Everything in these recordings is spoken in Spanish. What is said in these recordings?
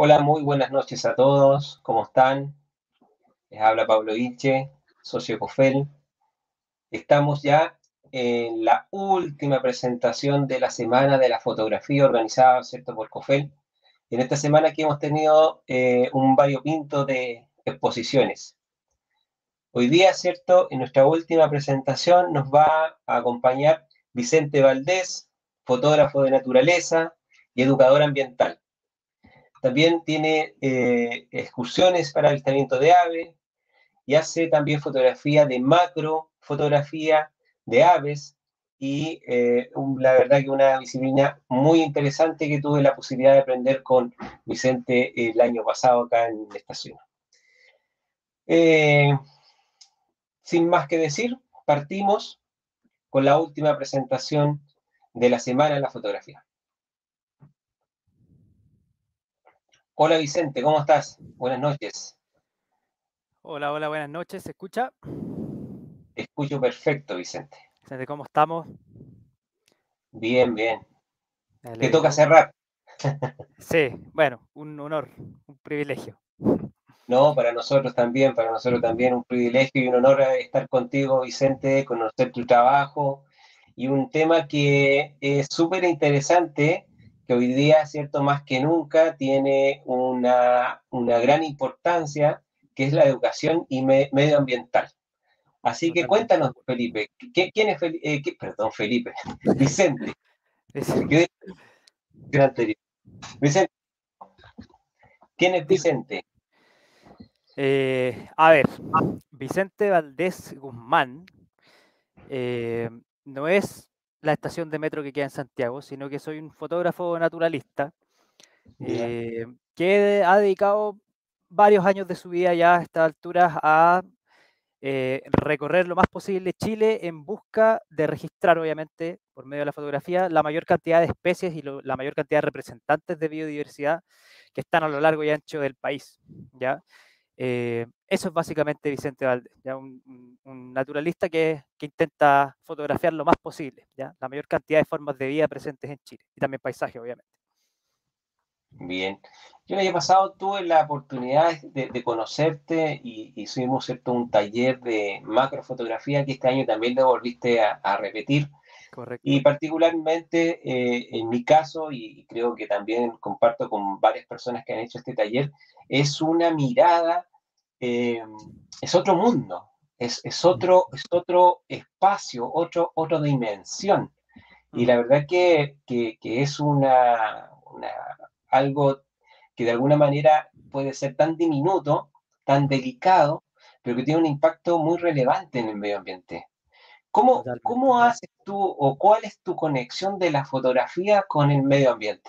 Hola, muy buenas noches a todos. ¿Cómo están? Les habla Pablo Ilche, socio de COFEL. Estamos ya en la última presentación de la Semana de la Fotografía organizada, ¿cierto?, por COFEL. En esta semana aquí hemos tenido un variopinto de exposiciones. Hoy día, ¿cierto?, en nuestra última presentación nos va a acompañar Vicente Valdés, fotógrafo de naturaleza y educador ambiental. También tiene excursiones para avistamiento de aves y hace también fotografía de macro, fotografía de aves y la verdad que una disciplina muy interesante que tuve la posibilidad de aprender con Vicente el año pasado acá en la estación. Eh, Sin más que decir, partimos con la última presentación de la semana en la fotografía. Hola Vicente, ¿cómo estás? Buenas noches. Hola, hola, buenas noches. ¿Se escucha? Te escucho perfecto, Vicente. ¿Desde cómo estamos? Bien, bien. Me Te toca alegro. cerrar. Sí, bueno, un honor, un privilegio. No, para nosotros también un privilegio y un honor estar contigo, Vicente, conocer tu trabajo y un tema que es súper interesante, que hoy día, cierto, más que nunca tiene una gran importancia, que es la educación y medioambiental. Así que Totalmente de cuéntanos, acuerdo. Felipe, ¿quién es perdón, Felipe, Vicente, Es- me quedé en el anterior. Vicente, ¿quién es Dime. Vicente? A ver, Vicente Valdés Guzmán eh, no es la estación de metro que queda en Santiago, sino que soy un fotógrafo naturalista Ya, que ha dedicado varios años de su vida ya a estas alturas a recorrer lo más posible Chile en busca de registrar, obviamente, por medio de la fotografía, la mayor cantidad de especies y la mayor cantidad de representantes de biodiversidad que están a lo largo y ancho del país. ¿Ya? Eso es básicamente Vicente Valdés, ¿ya? Un naturalista que intenta fotografiar lo más posible, ¿ya? La mayor cantidad de formas de vida presentes en Chile y también paisajes, obviamente. bien. Yo el año pasado tuve la oportunidad de conocerte y hicimos, ¿cierto?, un taller de macrofotografía que este año también lo volviste a repetir. Y Correcto. particularmente en mi caso, y creo que también comparto con varias personas que han hecho este taller, es una mirada, eh, es otro mundo, es otro espacio, otra dimensión. Y la Ujú. verdad que es algo que de alguna manera puede ser tan diminuto, tan delicado, pero que tiene un impacto muy relevante en el medio ambiente. Totalmente. ¿Cómo haces tú o cuál es tu conexión de la fotografía con el medio ambiente?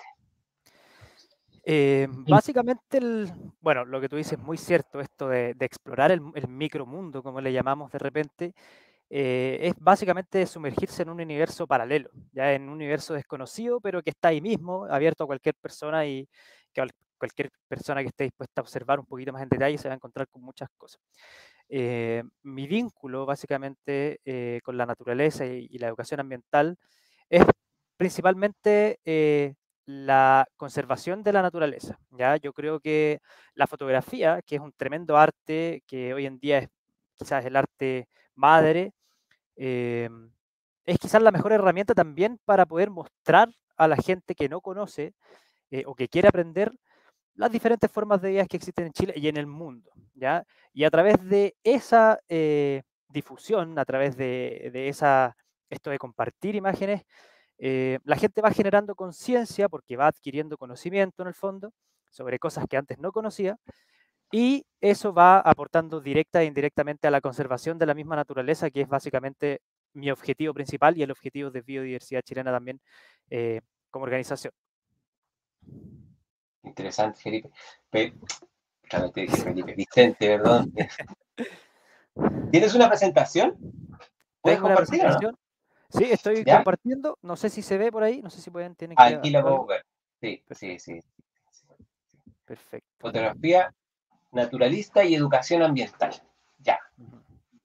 Básicamente, bueno, lo que tú dices es muy cierto, esto de explorar el micromundo, como le llamamos de repente, es básicamente sumergirse en un universo paralelo, ya en un universo desconocido, pero que está ahí mismo, abierto a cualquier persona y que cualquier persona que esté dispuesta a observar un poquito más en detalle se va a encontrar con muchas cosas. Mi vínculo, básicamente, con la naturaleza y la educación ambiental es principalmente la conservación de la naturaleza. ¿Ya? Yo creo que la fotografía, que es un tremendo arte, que hoy en día es quizás el arte madre, eh, es quizás la mejor herramienta también para poder mostrar a la gente que no conoce o que quiere aprender las diferentes formas de vida que existen en Chile y en el mundo, ¿ya? Y a través de esa difusión, a través de esto de compartir imágenes, la gente va generando conciencia porque va adquiriendo conocimiento en el fondo sobre cosas que antes no conocía y eso va aportando directa e indirectamente a la conservación de la misma naturaleza, que es básicamente mi objetivo principal y el objetivo de Biodiversidad Chilena también eh, como organización. Interesante, Felipe. Otra vez te dije Felipe, Vicente, perdón. ¿Tienes una presentación? ¿Puedes Tengo una compartir o no? presentación. Sí, estoy ¿Ya? compartiendo. No sé si se ve por ahí, no sé si tienen que Aquí la hacer puedo algo. ver. Sí, sí, Perfecto, sí. perfecto. Fotografía naturalista y educación ambiental. Ya. Ujú.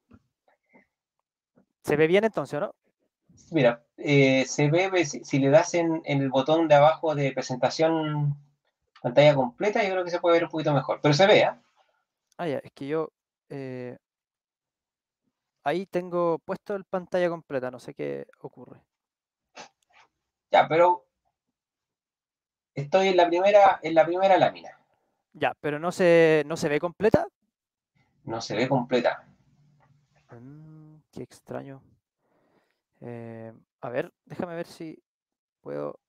¿Se ve bien entonces, no? Mira, se ve, si le das en el botón de abajo de presentación, Pantalla completa yo creo que se puede ver un poquito mejor, pero se ve, ¿eh? Ah, ya, es que yo ahí tengo puesto el pantalla completa, no sé qué ocurre. Ya, pero estoy en la primera lámina. Ya, pero no se ve completa. No se ve completa. Qué extraño. A ver, déjame ver si puedo.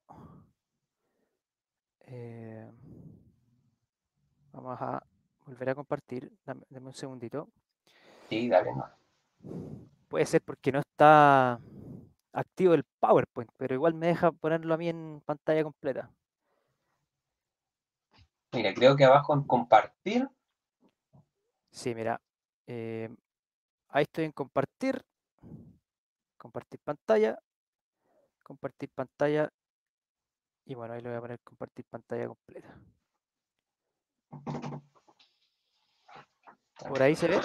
eh, Vamos a volver a compartir. Dame un segundito. Sí, dale, no. Puede ser porque no está activo el PowerPoint, pero igual me deja ponerlo a mí en pantalla completa. Mira, creo que abajo en compartir, Sí, mira. eh, Ahí estoy en compartir. Compartir pantalla. Compartir pantalla. Y bueno, ahí le voy a poner compartir pantalla completa. Por ahí se ve.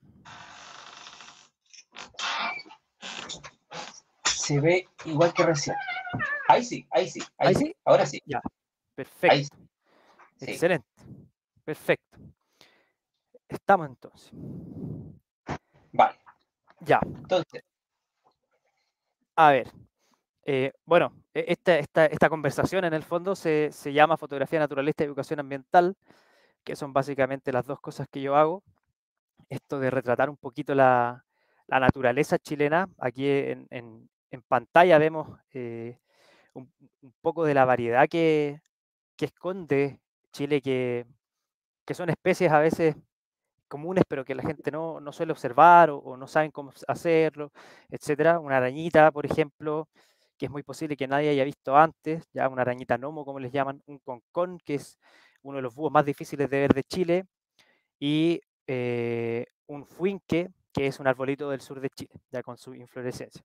se ve igual que recién. Ahí sí, ahí sí, ahí Ahí sí. sí. Ahora sí. Ya. Ahí sí. Perfecto. Sí. Excelente. Perfecto. Estamos entonces. Vale. Ya. Entonces, A ver. Bueno, esta conversación en el fondo se llama fotografía naturalista y educación ambiental, que son básicamente las dos cosas que yo hago. Esto de retratar un poquito la naturaleza chilena. Aquí en pantalla vemos un poco de la variedad que esconde Chile, que son especies a veces comunes, pero que la gente no suele observar o no saben cómo hacerlo, etcétera. Una arañita, por ejemplo, que es muy posible que nadie haya visto antes, ya una arañita gnomo, como les llaman, un concón, que es uno de los búhos más difíciles de ver de Chile, y un fuinque, que es un arbolito del sur de Chile, ya con su inflorescencia.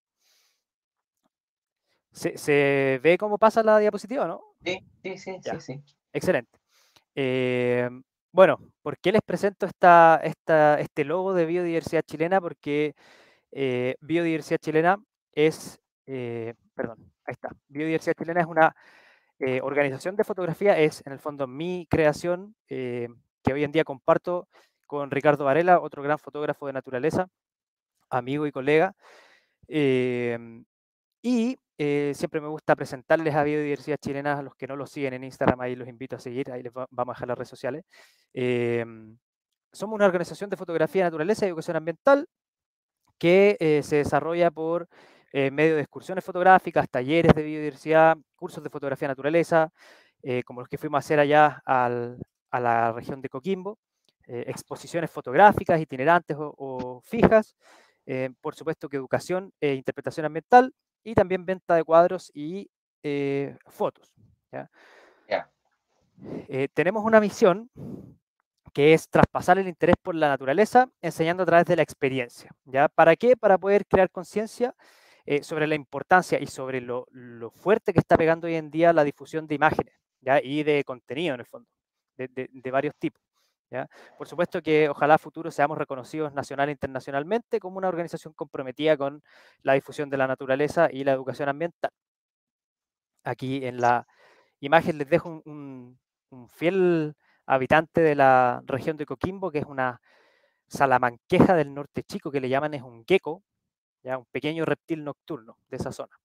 ¿Se ve cómo pasa la diapositiva, no? sí, sí, sí, sí, Ya, sí. excelente. Eh, bueno, ¿por qué les presento este logo de biodiversidad chilena? Porque biodiversidad chilena es, perdón, ahí está. Biodiversidad chilena es una organización de fotografía, es en el fondo mi creación, que hoy en día comparto con Ricardo Varela, otro gran fotógrafo de naturaleza, amigo y colega. Siempre me gusta presentarles a Biodiversidad Chilena a los que no lo siguen en Instagram, ahí los invito a seguir, ahí vamos a dejar las redes sociales. Somos una organización de fotografía, naturaleza y educación ambiental que se desarrolla por medio de excursiones fotográficas, talleres de biodiversidad, cursos de fotografía naturaleza, como los que fuimos a hacer allá a la región de Coquimbo, exposiciones fotográficas, itinerantes o fijas, por supuesto que educación e interpretación ambiental, y también venta de cuadros y fotos. ¿Ya? Ya. Tenemos una misión que es traspasar el interés por la naturaleza enseñando a través de la experiencia. ¿Ya? ¿Para qué? Para poder crear conciencia sobre la importancia y sobre lo fuerte que está pegando hoy en día la difusión de imágenes, ¿ya? Y de contenido en el fondo, de varios tipos. ¿Ya? Por supuesto que ojalá a futuro seamos reconocidos nacional e internacionalmente como una organización comprometida con la difusión de la naturaleza y la educación ambiental. Aquí en la imagen les dejo un fiel habitante de la región de Coquimbo, que es una salamanqueja del norte chico, que le llaman es un gecko, ya un pequeño reptil nocturno de esa zona.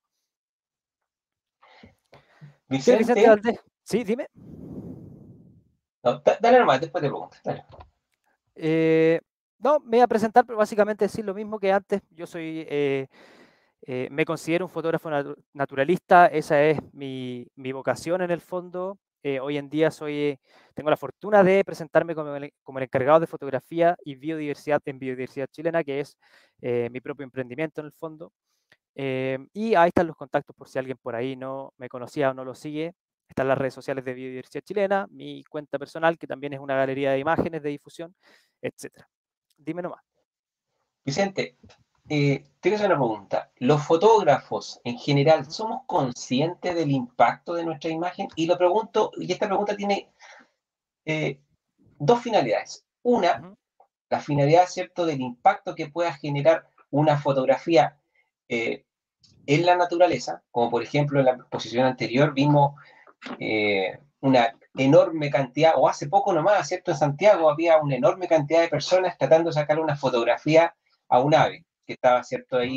¿Qué, Vicente Vicente, Valdés? Sí, dime. no, dale nomás, después te pregunto. Dale. Eh, no, me voy a presentar, pero básicamente decir lo mismo que antes. Yo soy, me considero un fotógrafo naturalista, esa es mi vocación en el fondo. Hoy en día tengo la fortuna de presentarme como el encargado de fotografía y biodiversidad en Biodiversidad Chilena, que es mi propio emprendimiento en el fondo. Y ahí están los contactos por si alguien por ahí no me conocía o no lo sigue. Están las redes sociales de Biodiversidad Chilena, mi cuenta personal, que también es una galería de imágenes de difusión, etcétera. Dime nomás. Vicente, te quiero hacer una pregunta. ¿Los fotógrafos en general Ujú, somos conscientes del impacto de nuestra imagen? Y lo pregunto, y esta pregunta tiene eh, dos finalidades. Una, ujú, la finalidad, ¿cierto?, del impacto que pueda generar una fotografía eh, en la naturaleza, como por ejemplo en la exposición anterior vimos una enorme cantidad, o hace poco nomás, ¿cierto? En Santiago había una enorme cantidad de personas tratando de sacar una fotografía a un ave que estaba, ¿cierto? Ahí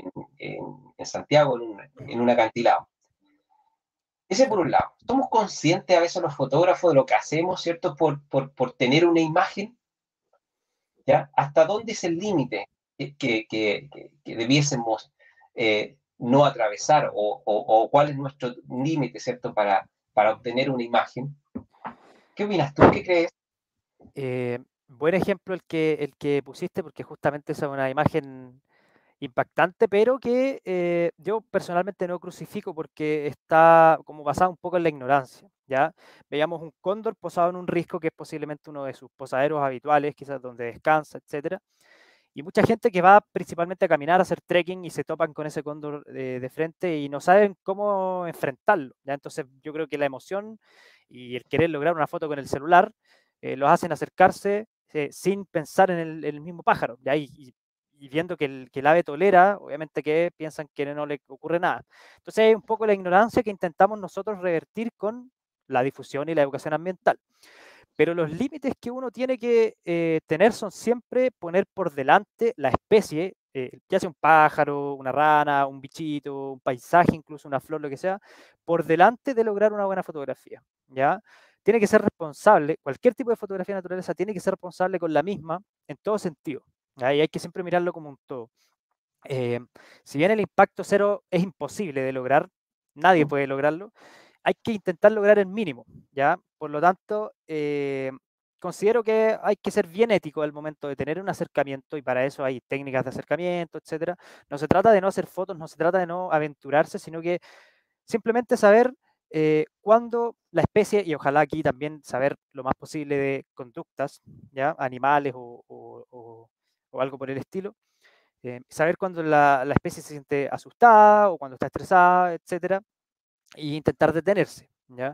en Santiago, en un acantilado. Ese por un lado. ¿Somos conscientes a veces los fotógrafos de lo que hacemos, ¿cierto? Por tener una imagen, ¿ya? ¿Hasta dónde es el límite que debiésemos no atravesar o cuál es nuestro límite, ¿cierto? Para obtener una imagen. ¿Qué opinas tú? ¿Qué crees? Buen ejemplo el que pusiste, porque justamente esa es una imagen impactante, pero que yo personalmente no crucifico porque está como basada un poco en la ignorancia, ¿ya? Veíamos un cóndor posado en un risco que es posiblemente uno de sus posaderos habituales, quizás donde descansa, etcétera. Y mucha gente que va principalmente a caminar, a hacer trekking y se topan con ese cóndor de frente y no saben cómo enfrentarlo, ¿ya? Entonces yo creo que la emoción y el querer lograr una foto con el celular los hacen acercarse sin pensar en el mismo pájaro, ¿ya? Y viendo que el ave tolera, obviamente que piensan que no le ocurre nada. Entonces hay un poco la ignorancia que intentamos nosotros revertir con la difusión y la educación ambiental. Pero los límites que uno tiene que tener son siempre poner por delante la especie, ya sea un pájaro, una rana, un bichito, un paisaje, incluso una flor, lo que sea, por delante de lograr una buena fotografía, ¿ya? Tiene que ser responsable, cualquier tipo de fotografía de naturaleza tiene que ser responsable con la misma en todo sentido, ¿ya? Y hay que siempre mirarlo como un todo. Eh, si bien el impacto cero es imposible de lograr, nadie puede lograrlo, hay que intentar lograr el mínimo, ¿ya? Por lo tanto, considero que hay que ser bien ético al momento de tener un acercamiento y para eso hay técnicas de acercamiento, etcétera. No se trata de no hacer fotos, no se trata de no aventurarse, sino que simplemente saber cuándo la especie, y ojalá aquí también saber lo más posible de conductas, ¿ya? Animales o algo por el estilo, saber cuando la especie se siente asustada o cuando está estresada, etcétera, y intentar detenerse, ¿ya?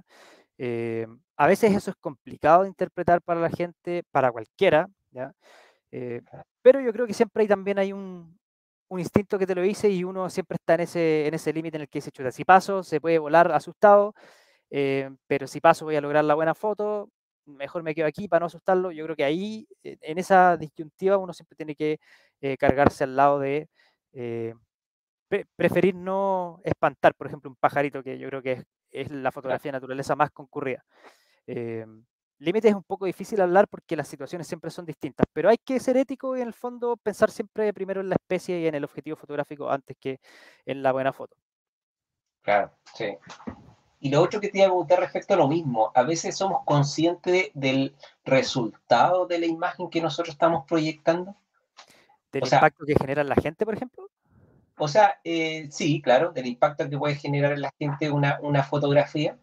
A veces eso es complicado de interpretar para la gente, para cualquiera, ¿ya? Eh, pero yo creo que siempre también hay un instinto que te lo dice y uno siempre está en ese límite en el que dice, chuta, si paso, se puede volar asustado, pero si paso voy a lograr la buena foto, mejor me quedo aquí para no asustarlo. Yo creo que ahí, en esa disyuntiva, uno siempre tiene que cargarse al lado de eh, preferir no espantar, por ejemplo, un pajarito, que yo creo que es la fotografía de naturaleza más concurrida. Eh, Límites es un poco difícil hablar porque las situaciones siempre son distintas, pero hay que ser ético y en el fondo pensar siempre primero en la especie y en el objetivo fotográfico antes que en la buena foto. Claro, sí. Y lo otro que te iba a preguntar respecto a lo mismo, a veces somos conscientes del resultado de la imagen que nosotros estamos proyectando. Del O sea, impacto que genera en la gente, por ejemplo. sí, claro, del impacto que puede generar en la gente una fotografía.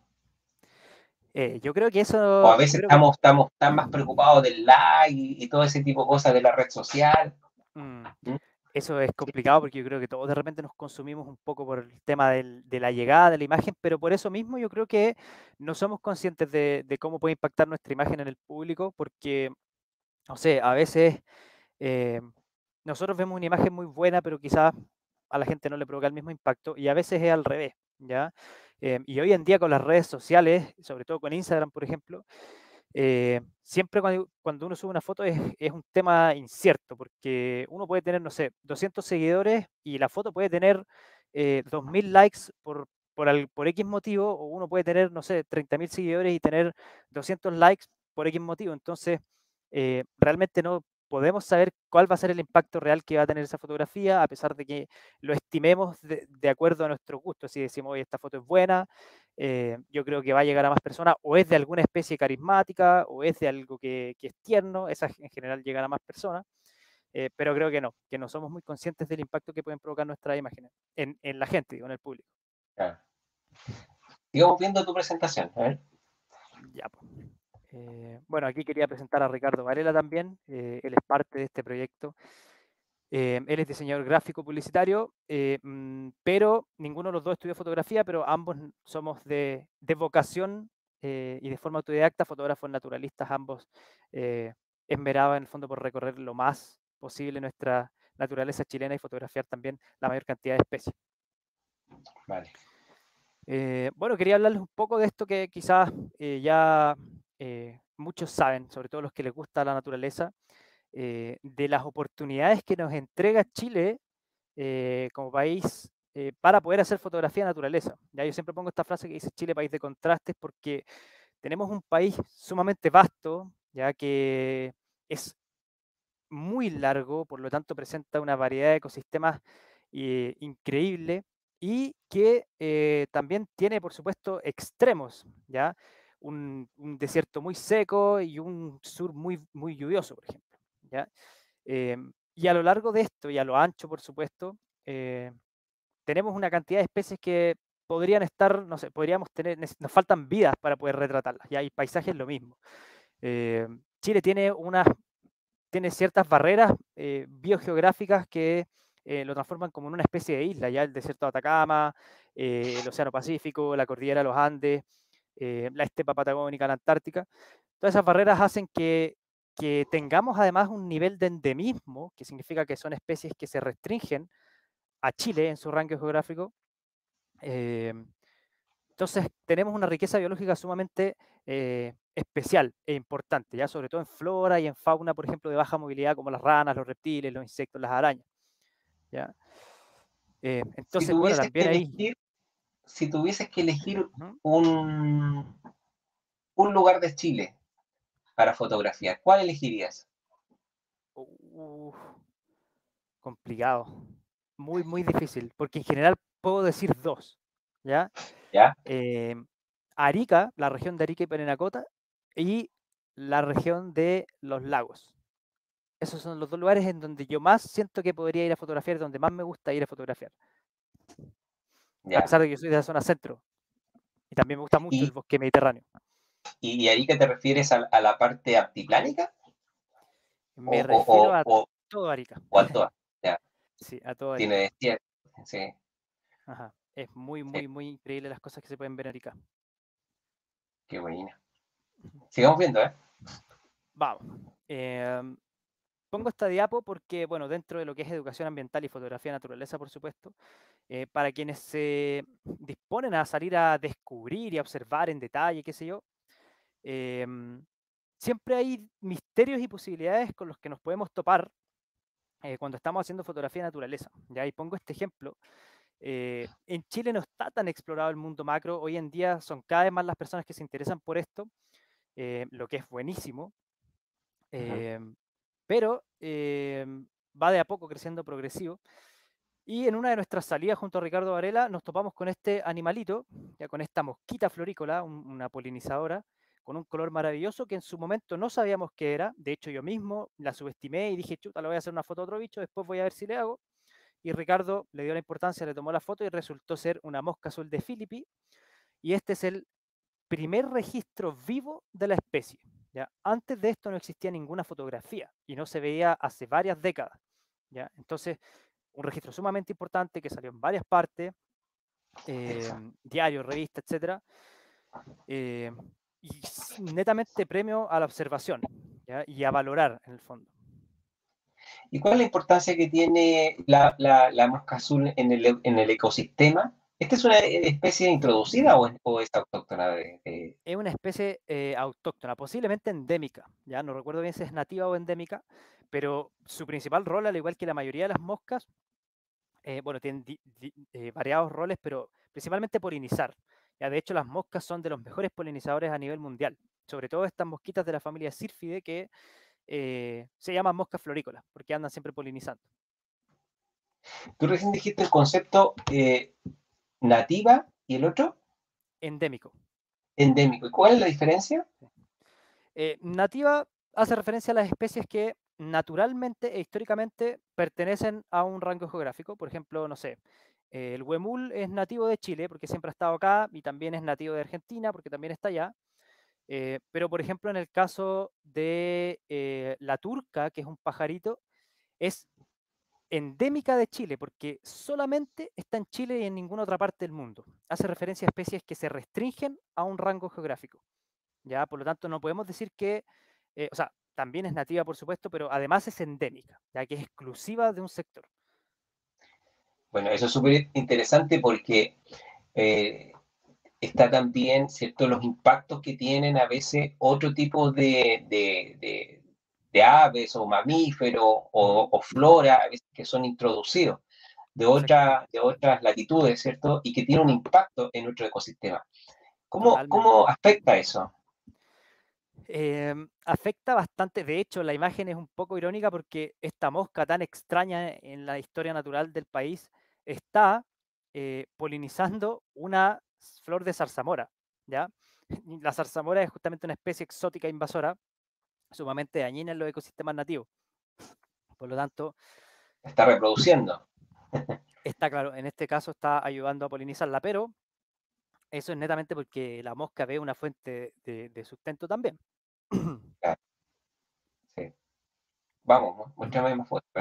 Yo creo que O a eso, yo veces creo que estamos tan más preocupados del like y todo ese tipo de cosas de la red social. mm, ¿Mm? eso es Sí, complicado porque yo creo que todos de repente nos consumimos un poco por el tema de la llegada de la imagen, pero por eso mismo yo creo que no somos conscientes de cómo puede impactar nuestra imagen en el público, porque, no sé, a veces eh, nosotros vemos una imagen muy buena, pero quizás a la gente no le provoca el mismo impacto, y a veces es al revés, ¿ya? Y hoy en día con las redes sociales, sobre todo con Instagram, por ejemplo, siempre cuando uno sube una foto es un tema incierto, porque uno puede tener, no sé, 200 seguidores y la foto puede tener 2.000 likes por X motivo, o uno puede tener, no sé, 30.000 seguidores y tener 200 likes por X motivo. Entonces, realmente no podemos saber cuál va a ser el impacto real que va a tener esa fotografía, a pesar de que lo estimemos de acuerdo a nuestro gusto. Si decimos, oye, esta foto es buena, yo creo que va a llegar a más personas, o es de alguna especie carismática, o es de algo que es tierno, esas en general llegan a más personas, pero creo que no somos muy conscientes del impacto que pueden provocar nuestras imágenes en la gente, digo, en el público. claro. Sigamos viendo tu presentación. A ver. Ya, pues. Bueno, aquí quería presentar a Ricardo Varela también, él es parte de este proyecto. Él es diseñador gráfico publicitario, pero ninguno de los dos estudió fotografía, pero ambos somos de vocación y de forma autodidacta, fotógrafos naturalistas, ambos esmerados en el fondo por recorrer lo más posible nuestra naturaleza chilena y fotografiar también la mayor cantidad de especies. Vale. Bueno, quería hablarles un poco de esto que quizás ya muchos saben, sobre todo los que les gusta la naturaleza, de las oportunidades que nos entrega Chile como país para poder hacer fotografía de naturaleza. Ya yo siempre pongo esta frase que dice Chile, país de contrastes, porque tenemos un país sumamente vasto, ya que es muy largo, por lo tanto presenta una variedad de ecosistemas increíble y que también tiene, por supuesto, extremos, ¿ya? Un desierto muy seco y un sur muy lluvioso, por ejemplo, ¿ya? Y a lo largo de esto y a lo ancho, por supuesto, tenemos una cantidad de especies que podrían estar, no sé, podríamos tener, nos faltan vidas para poder retratarlas, ¿ya? Y paisajes lo mismo. Chile tiene ciertas barreras biogeográficas que lo transforman como en una especie de isla, ya el desierto de Atacama, el Océano Pacífico, la cordillera de los Andes, la estepa patagónica, la Antártica. Todas esas barreras hacen que tengamos además un nivel de endemismo, que significa que son especies que se restringen a Chile en su rango geográfico. Eh, entonces, tenemos una riqueza biológica sumamente especial e importante, ya sobre todo en flora y en fauna, por ejemplo, de baja movilidad, como las ranas, los reptiles, los insectos, las arañas. ¿Ya? Si Entonces, bueno, tuvieses que también ahí. elegir, si tuvieses que elegir Ujú. un lugar de Chile para fotografiar, ¿cuál elegirías? Uf, complicado, muy difícil, porque en general puedo decir dos, ¿ya? ¿Ya? Eh, Arica, la región de Arica y Parinacota, y la región de los lagos. Esos son los dos lugares en donde yo más siento que podría ir a fotografiar, donde más me gusta ir a fotografiar. A Ya. pesar de que yo soy de la zona centro y también me gusta mucho el ¿Y, bosque mediterráneo. y ahí que te refieres a la parte altiplánica o, Me o, o, refiero a o, todo Arica. o a todas? Ya, Sí, a todo tiene Arica. desierto. Sí, Ajá. Es sí, muy increíble las cosas que se pueden ver en Arica. qué buena. Sigamos viendo, ¿eh? Vamos. Pongo esta diapo porque, bueno, dentro de lo que es educación ambiental y fotografía de naturaleza, por supuesto, para quienes se disponen a salir a descubrir y a observar en detalle, qué sé yo, em, siempre hay misterios y posibilidades con los que nos podemos topar cuando estamos haciendo fotografía de naturaleza. ¿Ya? Y pongo este ejemplo. En Chile no está tan explorado el mundo macro. Hoy en día son cada vez más las personas que se interesan por esto, lo que es buenísimo. Ujú. eh, pero va de a poco creciendo progresivo. Y en una de nuestras salidas junto a Ricardo Varela nos topamos con este animalito, ya con esta mosquita florícola, una polinizadora, con un color maravilloso que en su momento no sabíamos qué era. De hecho, yo mismo la subestimé y dije, chuta, le voy a hacer una foto a otro bicho, después voy a ver si le hago. Y Ricardo le dio la importancia, le tomó la foto y resultó ser una mosca azul de Philippi. Y este es el primer registro vivo de la especie. ¿Ya? Antes de esto no existía ninguna fotografía y no se veía hace varias décadas. ¿Ya? Entonces, un registro sumamente importante que salió en varias partes, diarios, revistas, etcétera, eh, y netamente premio a la observación, ¿ya? Y a valorar en el fondo. ¿Y cuál es la importancia que tiene la mosca azul en el ecosistema? ¿Esta es una especie introducida o es autóctona Es una especie autóctona, posiblemente endémica, ya no recuerdo bien si es nativa o endémica, pero su principal rol, al igual que la mayoría de las moscas, bueno, tienen variados roles, pero principalmente polinizar. Ya, de hecho, las moscas son de los mejores polinizadores a nivel mundial, sobre todo estas mosquitas de la familia Syrphide que se llaman moscas florícolas, porque andan siempre polinizando. Tú recién dijiste el concepto nativa y el otro Endémico. endémico. ¿Y cuál es la diferencia? Nativa hace referencia a las especies que naturalmente e históricamente pertenecen a un rango geográfico. Por ejemplo, no sé, el huemul es nativo de Chile porque siempre ha estado acá y también es nativo de Argentina porque también está allá. Pero, por ejemplo, en el caso de la turca, que es un pajarito, es endémica de Chile porque solamente está en Chile y en ninguna otra parte del mundo. Hace referencia a especies que se restringen a un rango geográfico. ¿Ya? Por lo tanto, no podemos decir que, o sea, también es nativa, por supuesto, pero además es endémica, ya que es exclusiva de un sector. Bueno, eso es súper interesante porque está también, ¿cierto?, los impactos que tienen a veces otro tipo de aves o mamíferos o flora, a veces que son introducidos Exactamente. de otras latitudes, ¿cierto? Y que tiene un Ajá, impacto en nuestro ecosistema. totalmente. ¿Cómo afecta eso? Afecta bastante, de hecho, la imagen es un poco irónica porque esta mosca tan extraña en la historia natural del país está polinizando una flor de zarzamora, ¿ya? La zarzamora es justamente una especie exótica invasora, sumamente dañina en los ecosistemas nativos. Por lo tanto, Está reproduciendo. está claro, en este caso está ayudando a polinizarla, pero eso es netamente porque la mosca ve una fuente de sustento también. Claro, sí. Vamos, muéstrame más fuerte.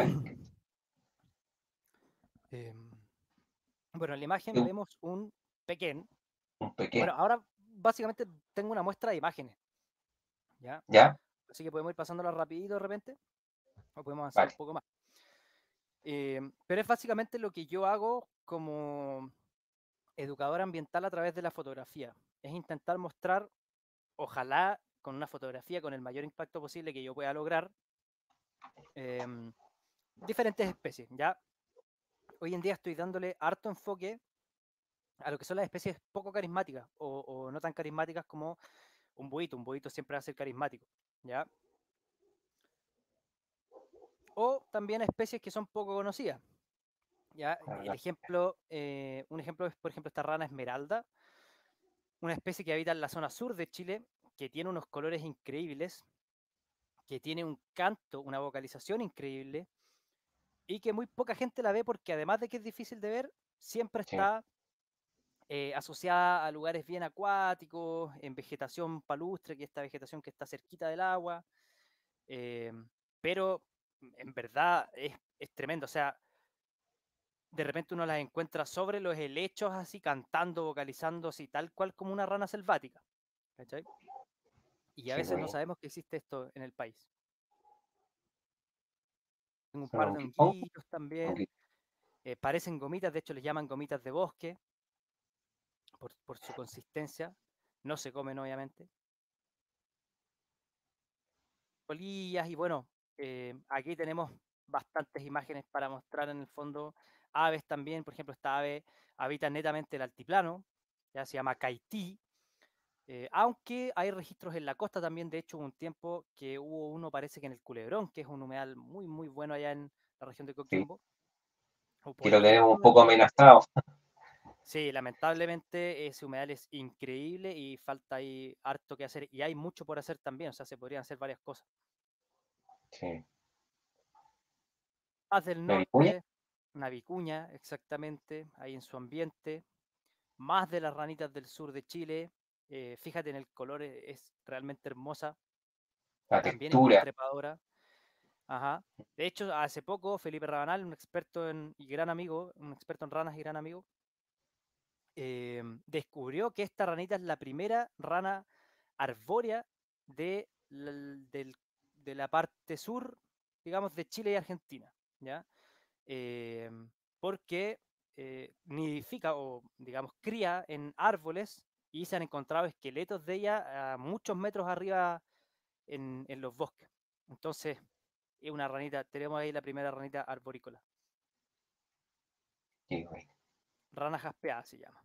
Em, bueno, en la imagen vemos un pequeño. Un Bueno, pequeño. ahora básicamente tengo una muestra de imágenes, ¿ya? ¿Ya? Así que podemos ir pasándola rapidito de repente, o podemos avanzar un Vale. poco más. Pero es básicamente lo que yo hago como educador ambiental a través de la fotografía. Es intentar mostrar, ojalá con una fotografía con el mayor impacto posible que yo pueda lograr, em, diferentes especies, ¿ya? Hoy en día estoy dándole harto enfoque a lo que son las especies poco carismáticas o no tan carismáticas como un buito. Un buito siempre va a ser carismático, ¿ya? O también a especies que son poco conocidas. ¿Ya? Un ejemplo es, por ejemplo, esta rana esmeralda, una especie que habita en la zona sur de Chile, que tiene unos colores increíbles, que tiene un canto, una vocalización increíble, y que muy poca gente la ve porque además de que es difícil de ver, siempre Sí, está asociada a lugares bien acuáticos, en vegetación palustre, que es esta vegetación que está cerquita del agua, eh, pero en verdad es tremendo, o sea, de repente uno las encuentra sobre los helechos así, cantando, vocalizando así, tal cual como una rana selvática, ¿cachai? Y a sí, veces muy no bien. sabemos que existe esto en el país. Tengo un Son par de honguitos, honguitos también, honguitos. parecen gomitas, de hecho les llaman gomitas de bosque, por su consistencia, no se comen obviamente. Polillas y bueno, aquí tenemos bastantes imágenes para mostrar en el fondo aves también, por ejemplo, esta ave habita netamente el altiplano, ya se llama caití, aunque hay registros en la costa también. De hecho, hubo un tiempo que hubo uno, parece que en el Culebrón, que es un humedal muy, muy bueno allá en la región de Sí, Coquimbo, o que por lo ahí tenemos un alguno de poco los dos. amenazado. Sí, lamentablemente ese humedal es increíble y falta ahí harto que hacer, y hay mucho por hacer también, o sea, se podrían hacer varias cosas. Sí. Más del ¿La vicuña? norte, una vicuña, exactamente, ahí en su ambiente. Más de las ranitas del sur de Chile, fíjate en el color, es realmente hermosa, La también es muy textura. trepadora. Ajá. De hecho, hace poco Felipe Rabanal, un experto y gran amigo, un experto en ranas y gran amigo, descubrió que esta ranita es la primera rana arbórea de la parte sur, digamos, de Chile y Argentina, ¿ya? Eh, Porque nidifica o, digamos, cría en árboles y se han encontrado esqueletos de ella a muchos metros arriba en los bosques. Entonces, es una ranita, tenemos ahí la primera ranita arborícola. Sí, güey. Rana jaspeada se llama.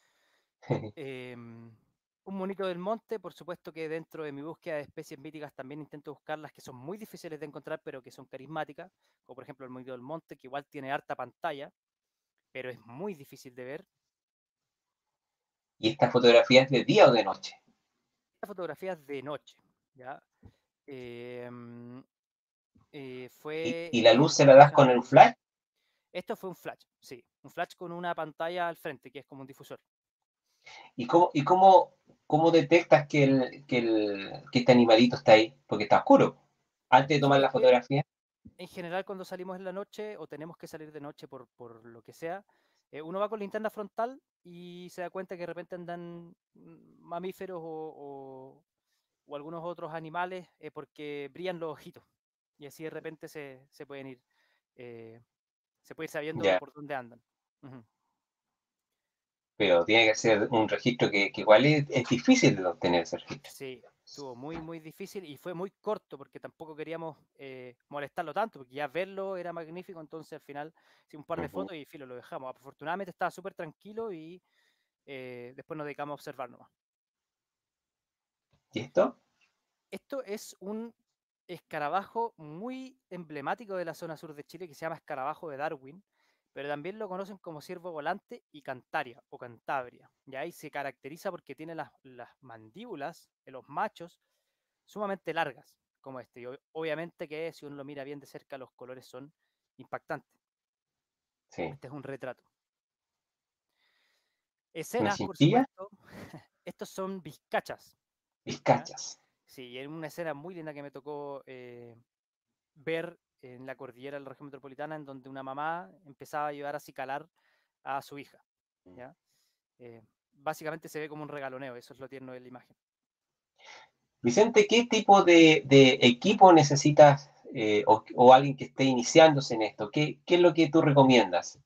Un monito del monte, por supuesto que dentro de mi búsqueda de especies míticas también intento buscar las que son muy difíciles de encontrar, pero que son carismáticas, como por ejemplo el monito del monte, que igual tiene harta pantalla, pero es muy difícil de ver. ¿Y esta fotografía es de día o de noche? Esta fotografía es de noche, ¿ya? Em, fue Y la luz se la das con seleccionada. el flash? Esto fue un flash, sí, un flash con una pantalla al frente, que es como un difusor. ¿Cómo detectas que este animalito está ahí? Porque está oscuro. Antes de Sí, tomar es la que fotografía, en general cuando salimos en la noche o tenemos que salir de noche por lo que sea, uno va con linterna frontal y se da cuenta que de repente andan mamíferos o algunos otros animales porque brillan los ojitos y así de repente se pueden ir, eh, se puede ir sabiendo ya. por dónde andan. Ujú. pero tiene que ser un registro que igual es difícil de obtener ese registro. Sí, estuvo muy, muy difícil y fue muy corto porque tampoco queríamos molestarlo tanto, porque ya verlo era magnífico, entonces al final hicimos un par de Ujú. fotos y filo, lo dejamos. Afortunadamente estaba súper tranquilo y después nos dedicamos a observar nomás. ¿Y esto? Esto es un escarabajo muy emblemático de la zona sur de Chile que se llama escarabajo de Darwin, pero también lo conocen como ciervo volante y cantaria o cantabria. Ya ahí se caracteriza porque tiene las mandíbulas de los machos sumamente largas, como este. Y obviamente que si uno lo mira bien de cerca, los colores son impactantes. Sí. Este es un retrato. ¿Una Escenas, por cintilla? supuesto, estos son vizcachas, ¿ya? Vizcachas. Sí, en una escena muy linda que me tocó ver en la cordillera de la región metropolitana, en donde una mamá empezaba a ayudar a acicalar a su hija, ¿ya? Básicamente se ve como un regaloneo, eso es lo tierno de la imagen. Vicente, ¿qué tipo de equipo necesitas o alguien que esté iniciándose en esto? ¿Qué es lo que tú recomiendas?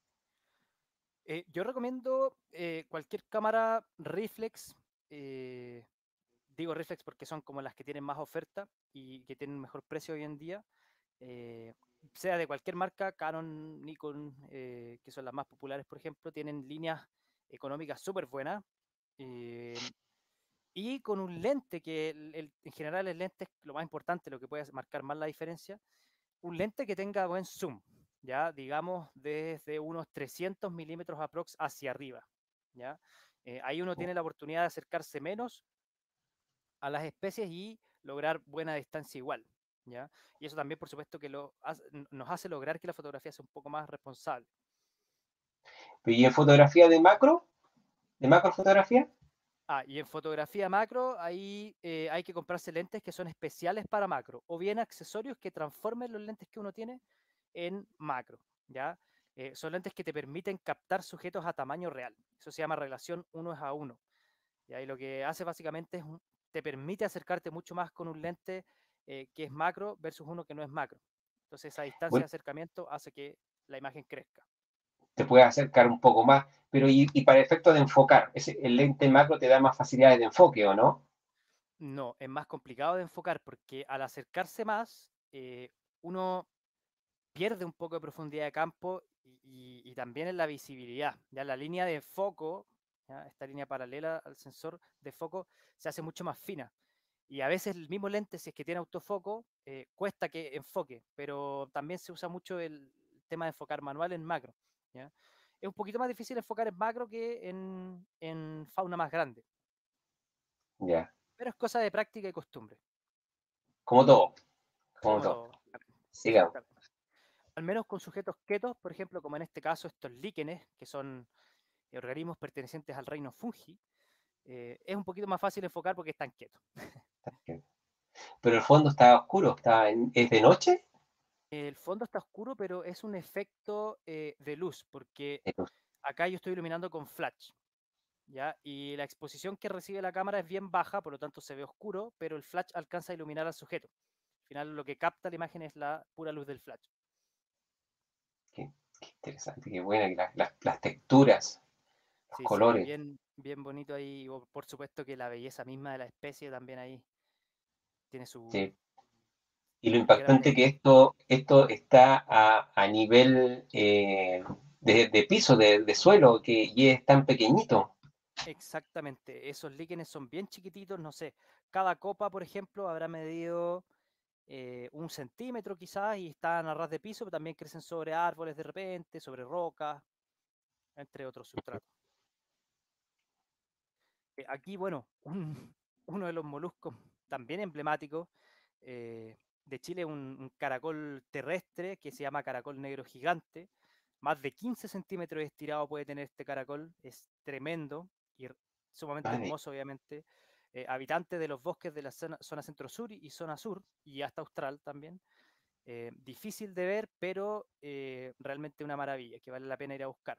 Yo recomiendo cualquier cámara reflex, eh, digo reflex porque son como las que tienen más oferta y que tienen mejor precio hoy en día, eh, sea de cualquier marca, Canon, Nikon, que son las más populares, por ejemplo, tienen líneas económicas súper buenas. eh, y con un lente que en general el lente es lo más importante, lo que puede marcar más la diferencia, un lente que tenga buen zoom, ya digamos desde unos 300 milímetros aprox hacia arriba, ya. Ahí uno tiene la oportunidad de acercarse menos a las especies y lograr buena distancia igual, ya. Y eso también, por supuesto, que nos hace lograr que la fotografía sea un poco más responsable. ¿Y en fotografía de macrofotografía? Ah, y en fotografía macro, ahí hay que comprarse lentes que son especiales para macro, o bien accesorios que transformen los lentes que uno tiene en macro, ¿ya? Son lentes que te permiten captar sujetos a tamaño real. Eso se llama relación 1:1. ¿Ya? Y lo que hace básicamente es, te permite acercarte mucho más con un lente que es macro versus uno que no es macro. Entonces esa distancia de Bueno, acercamiento hace que la imagen crezca. te puedes acercar un poco más, pero y para efecto de enfocar, el lente macro te da más facilidades de enfoque, ¿o no? No, es más complicado de enfocar porque al acercarse más, uno pierde un poco de profundidad de campo y también en la visibilidad. Ya la línea de foco, ¿ya? Esta línea paralela al sensor de foco, se hace mucho más fina. Y a veces el mismo lente, si es que tiene autofoco, cuesta que enfoque, pero también se usa mucho el tema de enfocar manual en macro. ¿Ya? Es un poquito más difícil enfocar en macro que en fauna más grande, Ya, pero es cosa de práctica y costumbre, como todo, como como todo. todo. Sigamos. Exactamente. Al menos con sujetos quietos, por ejemplo, como en este caso estos líquenes, que son organismos pertenecientes al reino fungi, es un poquito más fácil enfocar porque están quietos. Pero el fondo está oscuro, ¿es de noche? El fondo está oscuro, pero es un efecto de luz, porque acá yo estoy iluminando con flash, ¿ya? Y la exposición que recibe la cámara es bien baja, por lo tanto se ve oscuro, pero el flash alcanza a iluminar al sujeto. Al final lo que capta la imagen es la pura luz del flash. Qué interesante, qué buena, que las texturas, los Sí, sí, colores. bien, bien bonito ahí. Por supuesto que la belleza misma de la especie también ahí tiene Sí. su, Y lo su gran impactante que mérito. esto está a nivel de piso, de suelo, y es tan pequeñito. Exactamente, esos líquenes son bien chiquititos, no sé, cada copa, por ejemplo, habrá medido 1 centímetro quizás y están a ras de piso, pero también crecen sobre árboles de repente, sobre rocas, entre otros sustratos. Aquí, bueno, uno de los moluscos también emblemáticos de Chile, un caracol terrestre que se llama caracol negro gigante. Más de 15 centímetros de estirado puede tener este caracol, es tremendo y sumamente Vale, hermoso, obviamente. Habitante de los bosques de la zona centro-sur y zona sur, y hasta austral también. Difícil de ver, pero realmente una maravilla que vale la pena ir a buscar.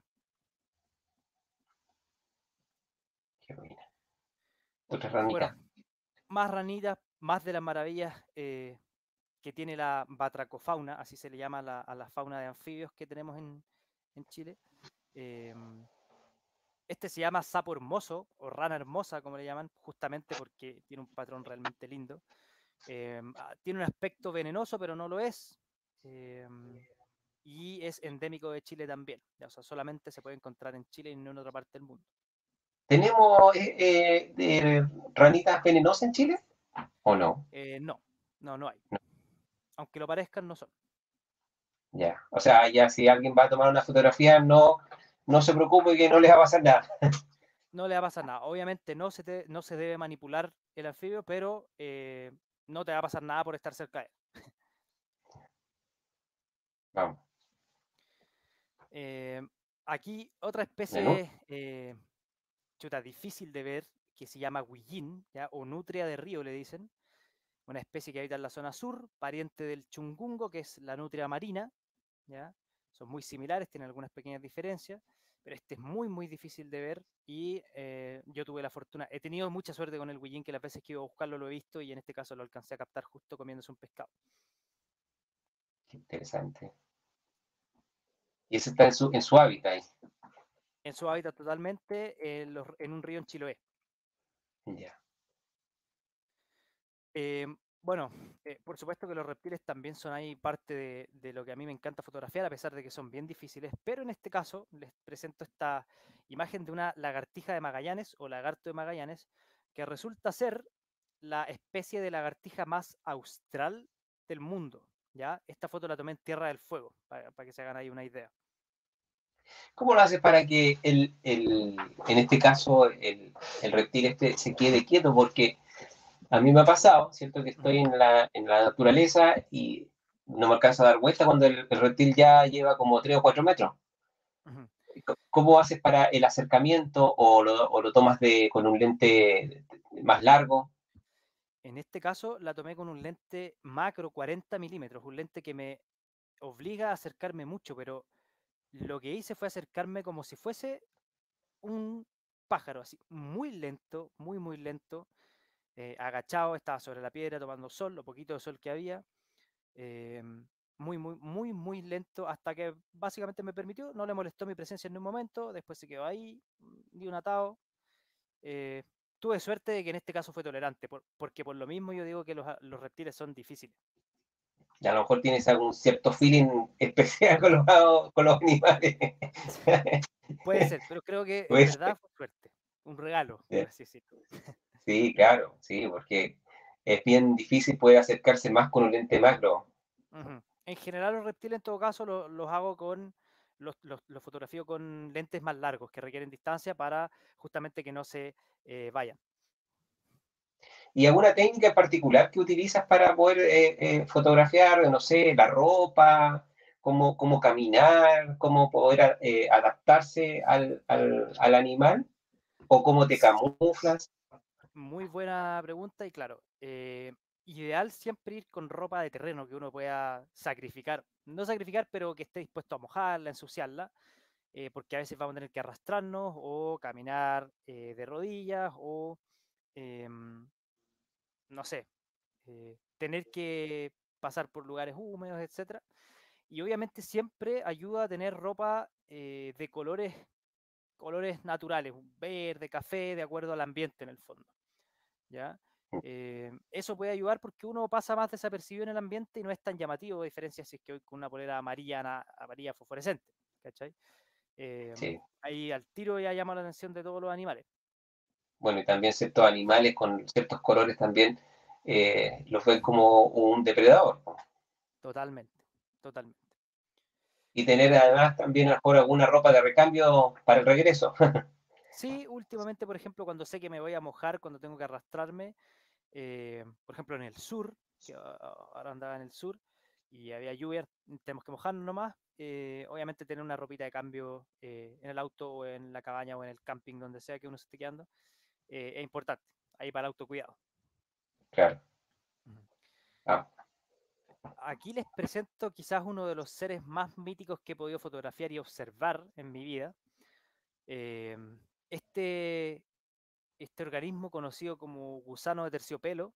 qué buena. Otra Bueno, ranita. más ranitas, más de las maravillas que tiene la batracofauna, así se le llama a la fauna de anfibios que tenemos en Chile. Eh, Este se llama sapo hermoso o rana hermosa, como le llaman, justamente porque tiene un patrón realmente lindo. Tiene un aspecto venenoso, pero no lo es. Y es endémico de Chile también. O sea, solamente se puede encontrar en Chile y no en otra parte del mundo. ¿Tenemos ranitas venenosas en Chile o no? No, no hay. Aunque lo parezcan, no son. Ya, o sea, ya si alguien va a tomar una fotografía, no se preocupe que no les va a pasar nada. No le va a pasar nada. Obviamente no se debe manipular el anfibio, pero no te va a pasar nada por estar cerca de él. Vamos, Aquí otra menú. especie chuta, difícil de ver, que se llama huillín, ¿ya? O nutria de río le dicen, una especie que habita en la zona sur, pariente del chungungo, que es la nutria marina, ¿ya? Son muy similares, tienen algunas pequeñas diferencias, pero este es muy difícil de ver y yo tuve la fortuna, he tenido mucha suerte con el huillín, que las veces que iba a buscarlo lo he visto y en este caso lo alcancé a captar justo comiéndose un pescado. Qué interesante. Y ese está en su hábitat ahí. En su hábitat totalmente, en un río en Chiloé. Ya. Eh, bueno, por supuesto que los reptiles también son ahí parte de lo que a mí me encanta fotografiar, a pesar de que son bien difíciles, pero en este caso les presento esta imagen de una lagartija de Magallanes o lagarto de Magallanes, que resulta ser la especie de lagartija más austral del mundo. ¿Ya? Esta foto la tomé en Tierra del Fuego, para que se hagan ahí una idea. ¿Cómo lo haces para que en este caso el reptil este se quede quieto? Porque a mí me ha pasado, ¿cierto? Que estoy Ujú, en la naturaleza y no me alcanza a dar vuelta cuando el reptil ya lleva como 3 o 4 metros. ujú. ¿Cómo haces para el acercamiento o lo tomas con un lente más largo? En este caso la tomé con un lente macro 40 milímetros, un lente que me obliga a acercarme mucho, pero lo que hice fue acercarme como si fuese un pájaro, así, muy lento, muy lento, agachado, estaba sobre la piedra tomando sol, lo poquito de sol que había, eh, muy lento, hasta que básicamente me permitió, no le molestó mi presencia en un momento, después se quedó ahí, di un atado. eh, Tuve suerte de que en este caso fue tolerante, porque por lo mismo yo digo que los reptiles son difíciles. Y a lo mejor tienes algún cierto feeling especial con los animales. Puede ser, pero creo que en Pues, verdad fue suerte, un regalo, por así decirlo. sí, claro, sí, porque es bien difícil poder acercarse más con un lente macro. Ujú. En general los reptiles en todo caso los hago con, los fotografío con lentes más largos que requieren distancia para justamente que no se vayan. ¿Y alguna técnica en particular que utilizas para poder fotografiar, no sé, la ropa, cómo caminar, cómo poder adaptarse al animal? ¿O cómo te camuflas? Muy buena pregunta y claro, ideal siempre ir con ropa de terreno que uno pueda sacrificar, no sacrificar, pero que esté dispuesto a mojarla, ensuciarla, porque a veces vamos a tener que arrastrarnos o caminar de rodillas o, em, no sé, tener que pasar por lugares húmedos, etcétera. Y obviamente siempre ayuda a tener ropa de colores naturales, un verde, café, de acuerdo al ambiente en el fondo, ¿ya? Eso puede ayudar porque uno pasa más desapercibido en el ambiente y no es tan llamativo, a diferencia si es que hoy con una polera amarilla, amarilla fosforescente, ¿cachai? Eh, Sí. Ahí al tiro ya llama la atención de todos los animales. Bueno, y también ciertos animales con ciertos colores también los ven como un depredador, po. Totalmente, totalmente. Y tener Eh, además también a lo mejor alguna ropa de recambio para el regreso. sí, últimamente, por ejemplo, cuando sé que me voy a mojar, cuando tengo que arrastrarme, por ejemplo, en el sur, que ahora andaba en el sur y había lluvia, tenemos que mojarnos nomás. Obviamente tener una ropita de cambio en el auto o en la cabaña o en el camping, donde sea que uno se esté quedando, es importante, ahí para el autocuidado. Claro. Ujú. Ah, Aquí les presento quizás uno de los seres más míticos que he podido fotografiar y observar en mi vida. Eh, este, este organismo conocido como gusano de terciopelo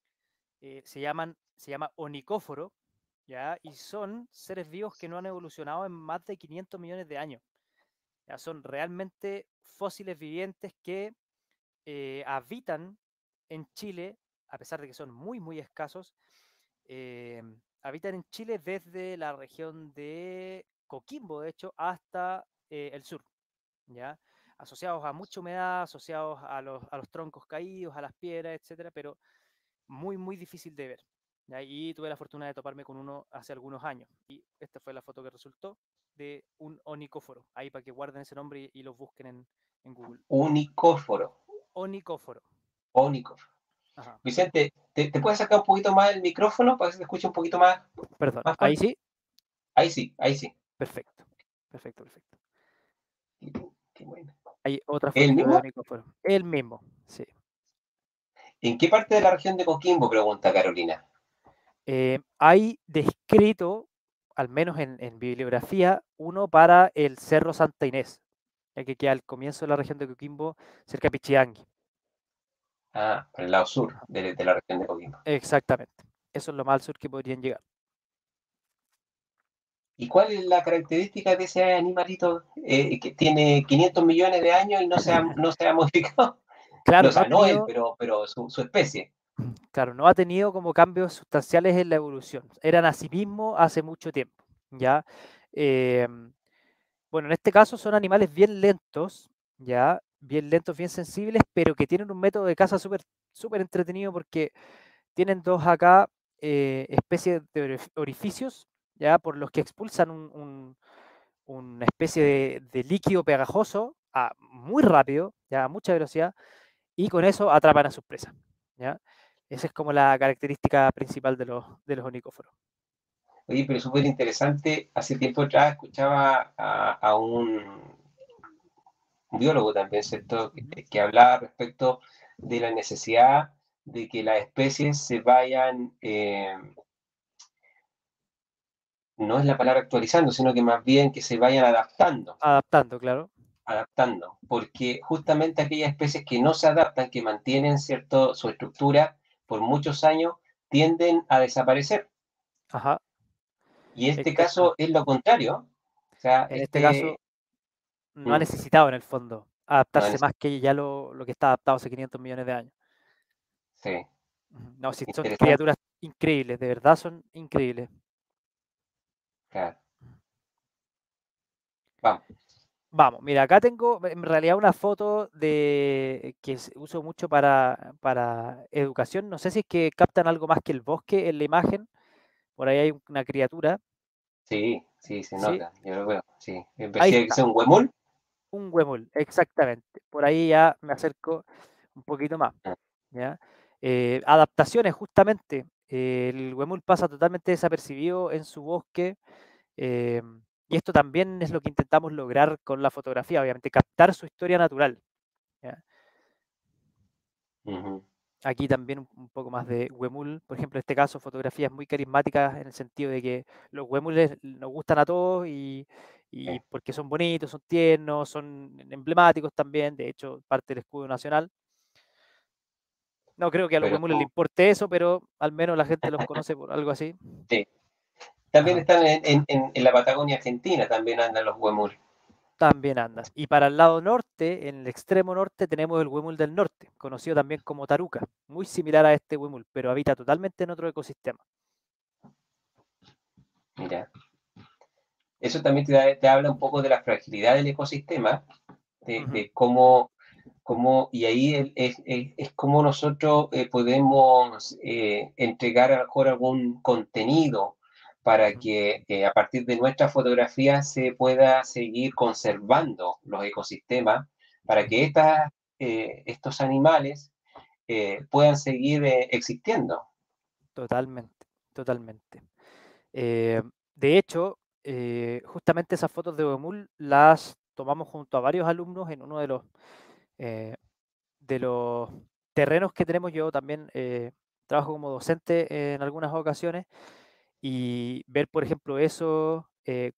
se llama onicóforo, ¿ya? Y son seres vivos que no han evolucionado en más de 500 millones de años. Ya son realmente fósiles vivientes que habitan en Chile, a pesar de que son muy, muy escasos, eh, habitan en Chile desde la región de Coquimbo, de hecho, hasta el sur, ¿ya? Asociados a mucha humedad, asociados a los troncos caídos, a las piedras, etcétera, pero muy, muy difícil de ver. ¿Ya? Y tuve la fortuna de toparme con uno hace algunos años. Y esta fue la foto que resultó de un onicóforo. Ahí para que guarden ese nombre y los busquen en Google. Unicóforo. Onicóforo. Onicóforo. Ajá. Vicente, ¿te puedes sacar un poquito más el micrófono para que se te escuche un poquito más, Perdón, más ahí fuerte? sí. Ahí sí, ahí sí. Perfecto. Perfecto, perfecto. Qué bueno. Hay otra ¿El fotito de mismo? onicóforo. El mismo, sí. ¿En qué parte de la región de Coquimbo? Pregunta Carolina. Hay descrito, al menos en bibliografía, uno para el Cerro Santa Inés, ya que queda al comienzo de la región de Coquimbo, cerca de Pichiangui. Ah, por el lado sur Ajá. de la región de Coquimbo. Exactamente. Eso es lo más al sur que podrían llegar. ¿Y cuál es la característica de ese animalito que tiene 500 millones de años y no se ha modificado? No, Claro, o sea, no él, pero su especie. claro, no ha tenido como cambios sustanciales en la evolución. Eran a sí mismo hace mucho tiempo, ¿ya? Em, bueno, en este caso son animales bien lentos, ¿ya? Bien lentos, bien sensibles, pero que tienen un método de caza súper súper entretenido porque tienen dos acá especies de orificios, ¿ya? Por los que expulsan una especie de líquido pegajoso muy rápido, ¿ya? A mucha velocidad, y con eso atrapan a sus presas, ¿ya? Esa es como la característica principal de los onicóforos. Oye, pero súper interesante. Hace tiempo atrás escuchaba a un biólogo también, ¿cierto? Ujú. Que hablaba respecto de la necesidad de que las especies se vayan, no es la palabra actualizando, sino que más bien que se vayan Adaptando, claro. adaptando, porque justamente aquellas especies que no se adaptan, que mantienen cierto su estructura por muchos años, tienden a desaparecer. Ajá, Y este caso exactamente. es lo contrario. O sea, En este caso, no ha mm, necesitado en el fondo no adaptarse es, más que ya lo que está adaptado hace 500 millones de años. sí, Ujú. No, sí, son interesante, criaturas increíbles, de verdad son increíbles. claro. Vamos, Vamos, mira, acá tengo en realidad una foto de que uso mucho para educación. No sé si es que captan algo más que el bosque en la imagen. Por ahí hay una criatura. sí, sí, se Sí, nota, yo lo veo, sí. ahí Decía que está, sea un huemul. un huemul, exactamente. Por ahí ya me acerco un poquito más. Ah, ¿Ya? Adaptaciones, justamente. El huemul pasa totalmente desapercibido en su bosque. eh, y esto también es lo que intentamos lograr con la fotografía, obviamente, captar su historia natural. ¿Ya? ujú, Aquí también un poco más de huemul, por ejemplo, en este caso, fotografías muy carismáticas en el sentido de que los huemules nos gustan a todos y sí. porque son bonitos, son tiernos, son emblemáticos también, de hecho, parte del escudo nacional. No creo que a los Pero huemules le importe eso, pero al menos la gente los conoce por algo así. sí. También Ajá, están en la Patagonia Argentina, también andan los huemul. también andan. Y para el lado norte, en el extremo norte, tenemos el huemul del norte, conocido también como taruca, muy similar a este huemul, pero habita totalmente en otro ecosistema. Mira, eso también te habla un poco de la fragilidad del ecosistema, Ujú, de cómo, y ahí es como nosotros podemos entregar a lo mejor algún contenido para ujú. que a partir de nuestra fotografía se pueda seguir conservando los ecosistemas, para que Ujú. estos animales puedan seguir existiendo. Totalmente, totalmente. Eh, de hecho, justamente esas fotos de Oemul las tomamos junto a varios alumnos en uno eh, de los terrenos que tenemos. Yo también trabajo como docente en algunas ocasiones y ver, por ejemplo, eso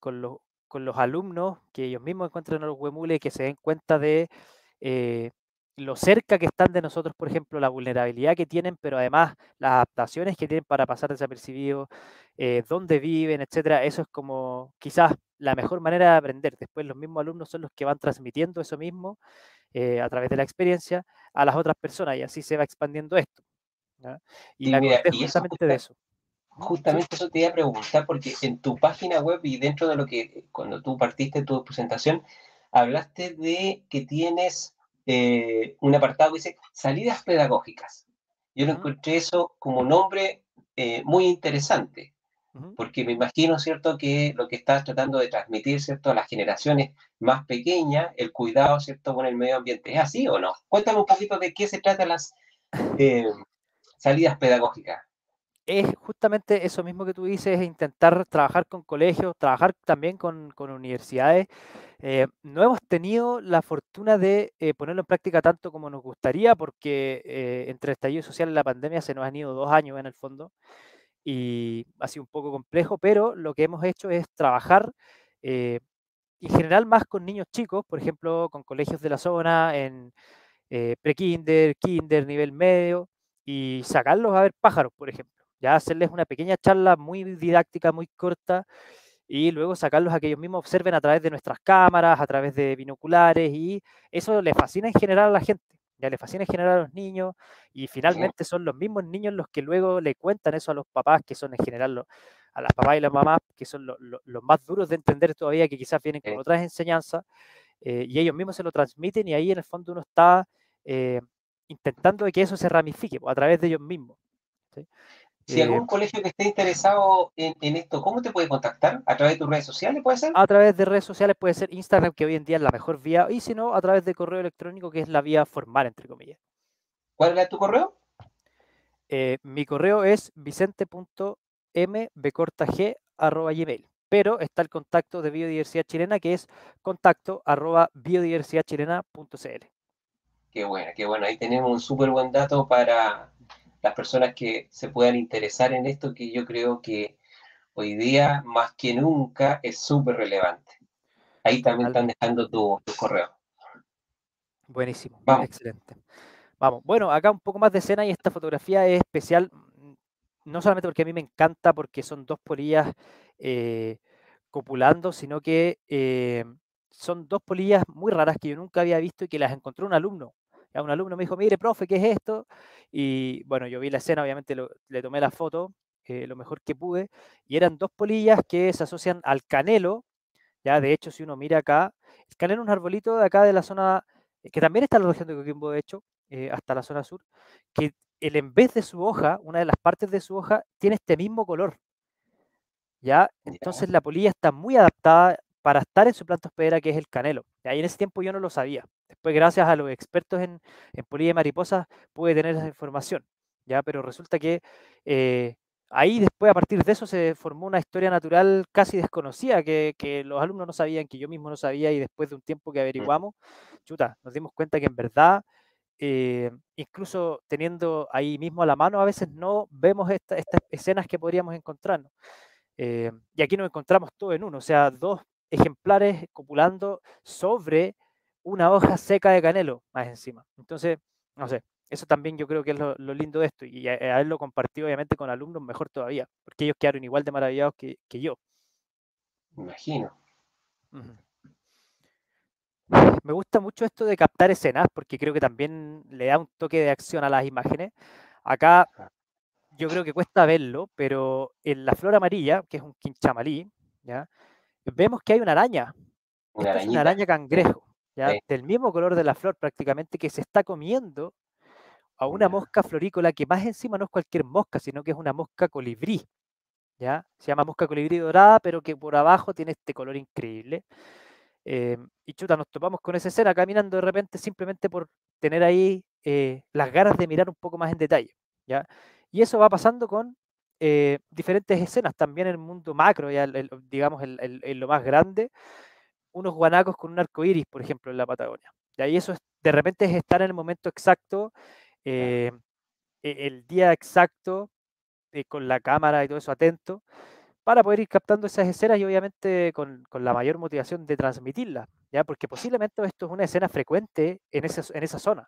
con los alumnos, que ellos mismos encuentran a los huemules, que se den cuenta de eh, lo cerca que están de nosotros, por ejemplo, la vulnerabilidad que tienen, pero además las adaptaciones que tienen para pasar desapercibidos, dónde viven, etcétera. Eso es como quizás la mejor manera de aprender. Después los mismos alumnos son los que van transmitiendo eso mismo a través de la experiencia a las otras personas y así se va expandiendo esto. ¿Ya? Y Sí, me mira, acordé y eso justamente de eso. ¿Sí? justamente eso te iba a preguntar, porque en tu página web y dentro de lo que, cuando tú partiste tu presentación, hablaste de que tienes un apartado que dice salidas pedagógicas. Yo lo Ujú, encontré eso como nombre muy interesante, ujú. porque me imagino, ¿cierto?, que lo que estás tratando de transmitir, ¿cierto?, a las generaciones más pequeñas, el cuidado, ¿cierto?, con el medio ambiente. ¿Es así o no? Cuéntame un poquito de qué se tratan las eh, salidas pedagógicas. Es justamente eso mismo que tú dices, intentar trabajar con colegios, trabajar también con universidades. No hemos tenido la fortuna de ponerlo en práctica tanto como nos gustaría, porque entre el estallido social y la pandemia se nos han ido 2 años en el fondo y ha sido un poco complejo, pero lo que hemos hecho es trabajar eh, en general más con niños chicos, por ejemplo, con colegios de la zona, en pre-kinder, kinder, nivel medio, y sacarlos a ver pájaros, por ejemplo. Ya hacerles una pequeña charla muy didáctica, muy corta, y luego sacarlos a que ellos mismos observen a través de nuestras cámaras, a través de binoculares, y eso le fascina en general a la gente, ya le fascina en general a los niños, y finalmente son los mismos niños los que luego le cuentan eso a los papás, que son en general a las papás y las mamás, que son los más duros de entender todavía, que quizás vienen con otras enseñanzas, y ellos mismos se lo transmiten y ahí en el fondo uno está eh, intentando de que eso se ramifique pues, a través de ellos mismos. ¿Sí? Si algún colegio que esté interesado en esto, ¿cómo te puede contactar? ¿A través de tus redes sociales, puede ser? A través de redes sociales puede ser Instagram, que hoy en día es la mejor vía, y si no, a través de correo electrónico, que es la vía formal, entre comillas. ¿Cuál era tu correo? Mi correo es vicente.mbcortag@gmail, pero está el contacto de Biodiversidad Chilena, que es contacto@biodiversidadchilena.cl. Qué bueno, qué bueno. Ahí tenemos un súper buen dato para las personas que se puedan interesar en esto, que yo creo que hoy día, más que nunca, es súper relevante. Ahí también están Totalmente. dejando tu correo. Buenísimo, Vamos. excelente. Vamos, bueno, acá un poco más de escena y esta fotografía es especial, no solamente porque a mí me encanta, porque son dos polillas eh, copulando, sino que son dos polillas muy raras que yo nunca había visto y que las encontró un alumno. Ya, un alumno me dijo, mire, profe, ¿qué es esto? Y bueno, yo vi la escena, obviamente le tomé la foto lo mejor que pude, y eran dos polillas que se asocian al canelo. Ya, de hecho, si uno mira acá, el canelo es un arbolito de acá de la zona, que también está en la región de Coquimbo, de hecho, hasta la zona sur, que en vez de su hoja, una de las partes de su hoja, tiene este mismo color, ¿ya? Ya, Entonces la polilla está muy adaptada para estar en su planta hospedera, que es el canelo. ¿Ya? Y en ese tiempo yo no lo sabía. Después, gracias a los expertos en polilla de mariposas, pude tener esa información, ¿ya? Pero resulta que ahí después, a partir de eso, se formó una historia natural casi desconocida, que los alumnos no sabían, que yo mismo no sabía, y después de un tiempo que mm, averiguamos, chuta, nos dimos cuenta que en verdad incluso teniendo ahí mismo a la mano, a veces no vemos estas escenas que podríamos encontrarnos. Y aquí nos encontramos todo en uno, o sea, dos ejemplares copulando sobre una hoja seca de canelo más encima. Entonces, no sé, eso también yo creo que es lo lindo de esto y haberlo compartido obviamente con alumnos mejor todavía, porque ellos quedaron igual de maravillados que yo. me imagino. Ujú. Me gusta mucho esto de captar escenas porque creo que también le da un toque de acción a las imágenes. Acá yo creo que cuesta verlo, pero en la flor amarilla, que es un quinchamalí, ¿ya? Vemos que hay una araña. Una Esto es una arañita. araña Sí, cangrejo, ¿ya? sí, Del mismo color de la flor prácticamente, que se está comiendo a una ya, mosca florícola que más encima no es cualquier mosca, sino que es una mosca colibrí, ¿ya? Se llama mosca colibrí dorada, pero que por abajo tiene este color increíble. Y chuta, nos topamos con esa escena caminando de repente simplemente por tener ahí las ganas de mirar un poco más en detalle, ¿ya? Y eso va pasando con diferentes escenas, también en el mundo macro, ya digamos en lo más grande, unos guanacos con un arco iris, por ejemplo, en la Patagonia. ¿Ya? Y eso de repente es estar en el momento exacto, claro. eh, el día exacto, con la cámara y todo eso atento, para poder ir captando esas escenas y obviamente con la mayor motivación de transmitirlas, ¿ya? Porque posiblemente esto es una escena frecuente en esa zona.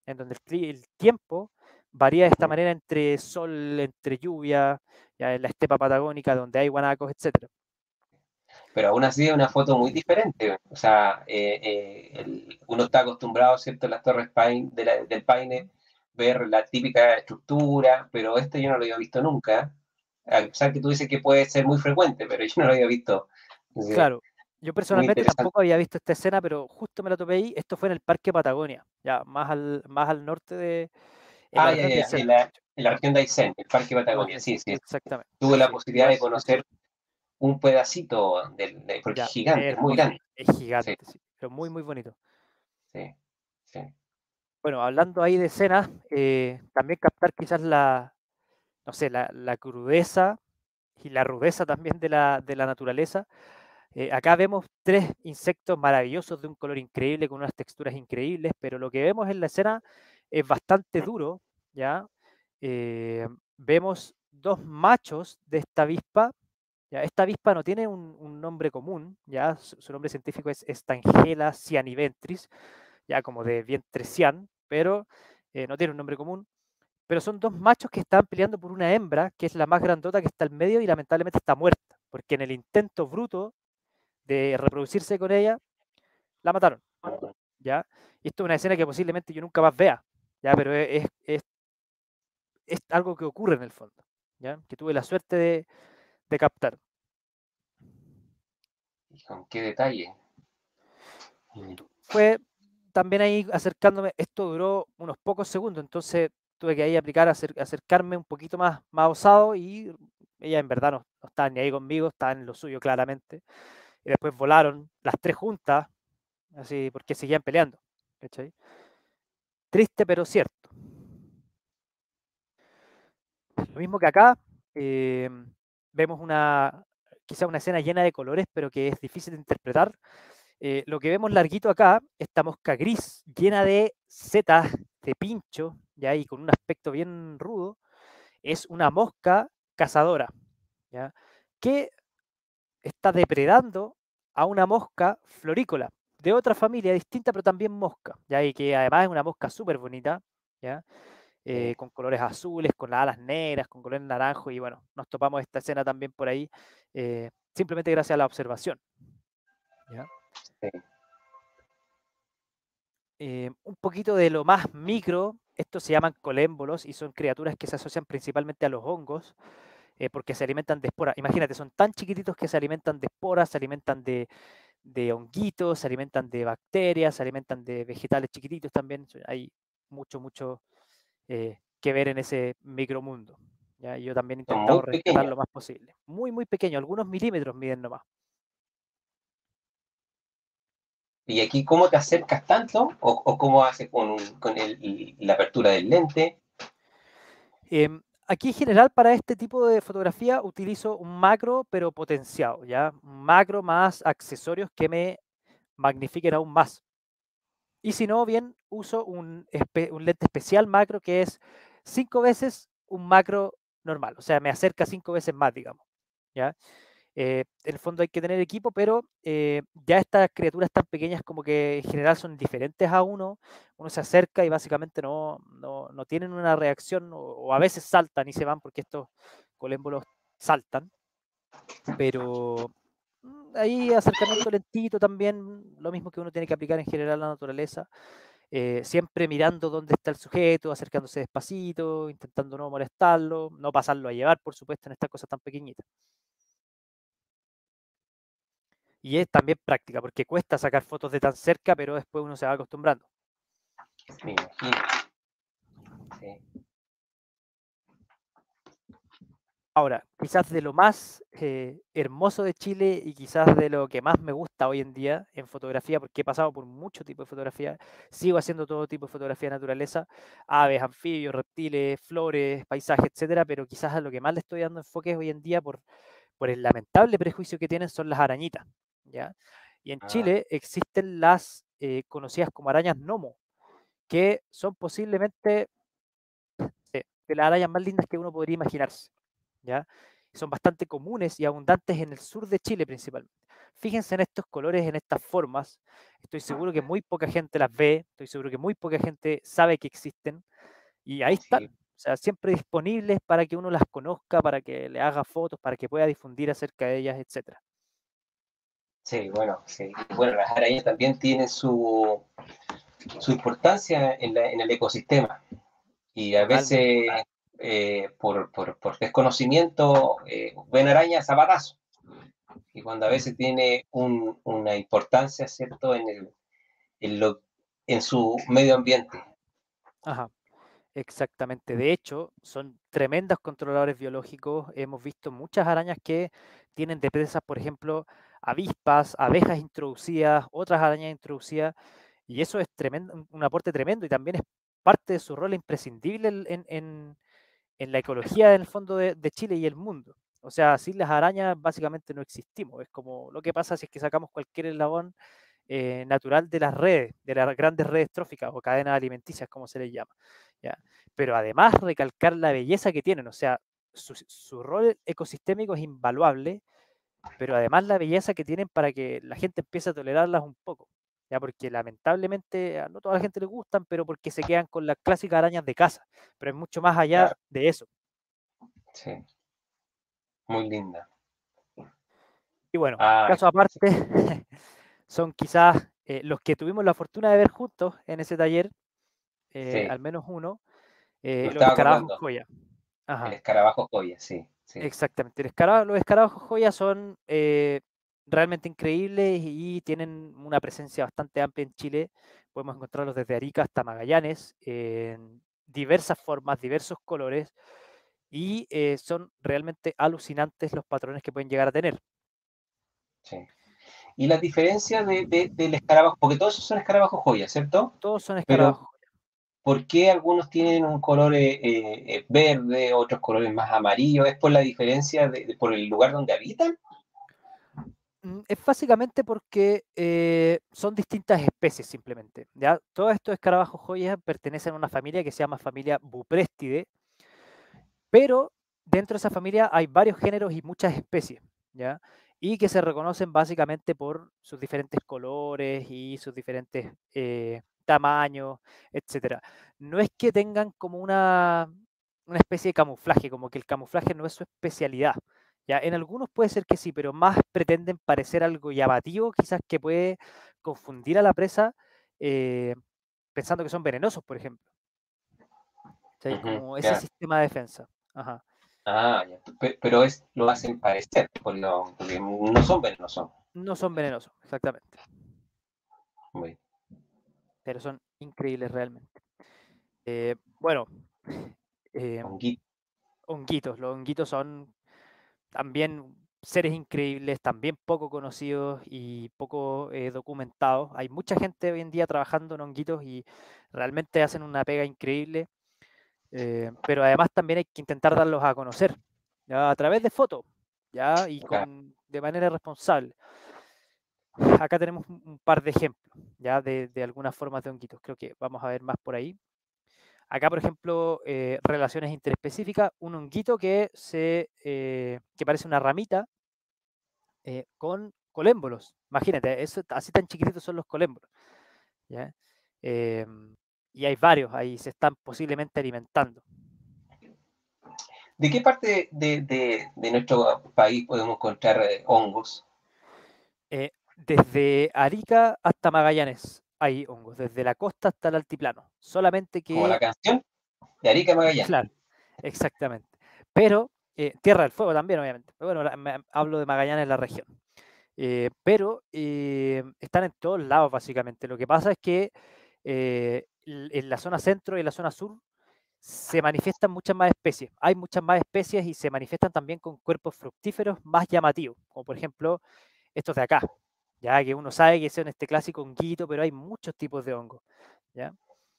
en donde el tiempo varía de esta manera entre sol, entre lluvia, ya en la estepa patagónica donde hay guanacos, etc. Pero aún así es una foto muy diferente. O sea, uno está acostumbrado, ¿cierto?, en las Torres Paine, del Paine, ver la típica estructura, pero esto yo no lo había visto nunca. A pesar que tú dices que puede ser muy frecuente, pero yo no lo había visto. Entonces, Claro, yo muy personalmente interesante. tampoco había visto esta escena, pero justo me la topé ahí. Esto fue en el Parque Patagonia, ya más al norte en la Ah, ya, región ya, de ya. Aysén, de hecho. En la región de Aysén, el Parque En la Patagonia, región, sí, sí. exactamente, Tuve la sí, posibilidad igual, de conocer un pedacito, porque es ya, gigante, es muy hermoso, grande. es Sí, gigante, sí, pero muy, muy bonito. sí, sí. Bueno, hablando ahí de escenas, también captar quizás no sé, la crudeza y la rudeza también de la naturaleza. Acá vemos tres insectos maravillosos de un color increíble, con unas texturas increíbles, pero lo que vemos en la escena es bastante duro, ¿ya? Vemos dos machos de esta avispa, ¿ya? Esta avispa no tiene un nombre común, ¿ya? Su nombre científico es Stangella cyaniventris, ya como de vientre cian, pero no tiene un nombre común. Pero son dos machos que están peleando por una hembra, que es la más grandota que está al medio y lamentablemente está muerta, porque en el intento bruto de reproducirse con ella, la mataron, ¿ya? Y esto es una escena que posiblemente yo nunca más vea, ¿ya? Pero es algo que ocurre en el fondo, ¿ya? Que tuve la suerte de captar. Y con qué detalle. Mm. Fue también ahí acercándome, esto duró unos pocos segundos, entonces tuve que ahí aplicar, acercarme un poquito más osado y ella en verdad no estaba ni ahí conmigo, estaba en lo suyo claramente. Y después volaron las tres juntas, así porque seguían peleando, ¿cachai? Triste pero cierto. Lo mismo que acá, vemos quizá una escena llena de colores, pero que es difícil de interpretar. Lo que vemos larguito acá, esta mosca gris, llena de setas, de pincho, ¿ya? Y con un aspecto bien rudo, es una mosca cazadora, ¿ya? Que está depredando a una mosca florícola, de otra familia distinta, pero también mosca, ¿ya? Y que además es una mosca súper bonita, ¿ya? Sí, Con colores azules, con las alas negras, con colores naranjo, y bueno, nos topamos esta escena también por ahí, simplemente gracias a la observación, ¿ya? sí. Un poquito de lo más micro, estos se llaman colémbolos y son criaturas que se asocian principalmente a los hongos, porque se alimentan de esporas. Imagínate, son tan chiquititos que se alimentan de esporas, se alimentan de honguitos, se alimentan de bacterias, se alimentan de vegetales chiquititos también. Hay mucho que ver en ese micromundo, ¿ya? Y yo también he Son muy intentado rescatar pequeños. lo más posible. Muy, muy pequeño, algunos milímetros miden nomás. ¿Y aquí cómo te acercas tanto? ¿O cómo haces con la apertura del lente? Aquí en general para este tipo de fotografía utilizo un macro pero potenciado, ¿ya? Un macro más accesorios que me magnifiquen aún más. Y si no, bien uso un lente especial macro que es 5 veces un macro normal, o sea, me acerca 5 veces más, digamos, ¿ya? En el fondo hay que tener equipo, pero ya estas criaturas tan pequeñas como que en general son diferentes a uno se acerca y básicamente no tienen una reacción o a veces saltan y se van porque estos colémbolos saltan, pero ahí acercamiento lentito también, lo mismo que uno tiene que aplicar en general a la naturaleza, siempre mirando dónde está el sujeto, acercándose despacito, intentando no molestarlo, no pasarlo a llevar, por supuesto, en estas cosas tan pequeñitas. Y es también práctica, porque cuesta sacar fotos de tan cerca, pero después uno se va acostumbrando. Me imagino. Sí. Ahora, quizás de lo más hermoso de Chile y quizás de lo que más me gusta hoy en día en fotografía, porque he pasado por mucho tipo de fotografía, sigo haciendo todo tipo de fotografía de naturaleza, aves, anfibios, reptiles, flores, paisajes, etcétera, pero quizás a lo que más le estoy dando enfoque hoy en día por el lamentable prejuicio que tienen son las arañitas, ¿ya? Y en Ah, Chile existen las conocidas como arañas gnomo, que son posiblemente de las arañas más lindas que uno podría imaginarse, ¿ya? Son bastante comunes y abundantes en el sur de Chile principalmente. fíjense en estos colores, en estas formas. Estoy seguro que muy poca gente las ve, estoy seguro que muy poca gente sabe que existen, y ahí están. Sí, O sea, siempre disponibles para que uno las conozca, para que le haga fotos, para que pueda difundir acerca de ellas, etcétera. sí, bueno, sí. Bueno, las arañas también tienen su importancia en el ecosistema y a Totalmente. veces por desconocimiento ven arañas a batazo y cuando a veces tiene una importancia, ¿cierto?, en, lo, en su medio ambiente. Ajá. Exactamente. De hecho, son tremendos controladores biológicos. Hemos visto muchas arañas que tienen de presas, por ejemplo, avispas, abejas introducidas, otras arañas introducidas, y eso es tremendo, un aporte tremendo y también es parte de su rol imprescindible en la ecología en el fondo de Chile y el mundo. O sea, sin las arañas básicamente no existimos. Es como lo que pasa si es que sacamos cualquier eslabón natural de las redes, de las grandes redes tróficas o cadenas alimenticias, como se les llama. ¿Ya? Pero además recalcar la belleza que tienen, o sea, su rol ecosistémico es invaluable, pero además la belleza que tienen para que la gente empiece a tolerarlas un poco. ¿Ya? Porque lamentablemente a no toda la gente le gustan, pero porque se quedan con las clásicas arañas de casa, pero es mucho más allá Claro, de eso. sí, muy linda. Y bueno, Ah, caso aparte, son quizás los que tuvimos la fortuna de ver juntos en ese taller, sí, al menos uno, me los estaba escarabajos acordando. joya. El Ajá, escarabajo joya, sí, sí, exactamente. Los escarabajos joya son realmente increíbles y tienen una presencia bastante amplia en Chile. Podemos encontrarlos desde Arica hasta Magallanes, en diversas formas, diversos colores, y son realmente alucinantes los patrones que pueden llegar a tener. sí. Y las diferencias del escarabajo, porque todos esos son escarabajos joyas, ¿cierto? Todos son Pero escarabajos. ¿por qué algunos tienen un color verde, otros colores más amarillos? ¿Es por la diferencia por el lugar donde habitan? Es básicamente porque son distintas especies simplemente. ¿Ya? Todos estos escarabajos joyas pertenecen a una familia que se llama familia Buprestidae, pero dentro de esa familia hay varios géneros y muchas especies, ¿ya? Y que se reconocen básicamente por sus diferentes colores y sus diferentes tamaños, etcétera. No es que tengan como una especie de camuflaje, como que el camuflaje no es su especialidad. ¿Ya? En algunos puede ser que sí, pero más pretenden parecer algo llamativo, quizás que puede confundir a la presa eh, pensando que son venenosos, por ejemplo. O sea, hay Ujú, como ese ya. sistema de defensa. Ajá. Ah, ya. Pero lo hacen parecer, porque no son venenosos. No son venenosos, exactamente, Muy pero son increíbles realmente. Bueno, eh, honguito. honguitos. Los honguitos son también seres increíbles, también poco conocidos y poco documentados. Hay mucha gente hoy en día trabajando en honguitos y realmente hacen una pega increíble, pero además también hay que intentar darlos a conocer, ¿ya? A través de fotos, ¿ya? Y Ya, de manera responsable. Acá tenemos un par de ejemplos, ¿ya? De algunas formas de honguitos. Creo que vamos a ver más por ahí. Acá, por ejemplo, relaciones interespecíficas, un honguito que parece una ramita con colémbolos. Imagínate, eso, así tan chiquititos son los colémbolos. ¿Ya? Eh, y hay varios ahí, se están posiblemente alimentando. ¿de qué parte de nuestro país podemos encontrar hongos? Desde Arica hasta Magallanes hay hongos, desde la costa hasta el altiplano. Solamente Como la que, canción de Arica Magallanes. claro, exactamente. Pero Tierra del Fuego también, obviamente. Pero bueno, hablo de Magallanes, la región. Pero están en todos lados, básicamente. Lo que pasa es que en la zona centro y en la zona sur se manifiestan muchas más especies. Hay muchas más especies y se manifiestan también con cuerpos fructíferos más llamativos, como por ejemplo estos de acá, ya que uno sabe que son este clásico honguito, pero hay muchos tipos de hongos, ¿ya?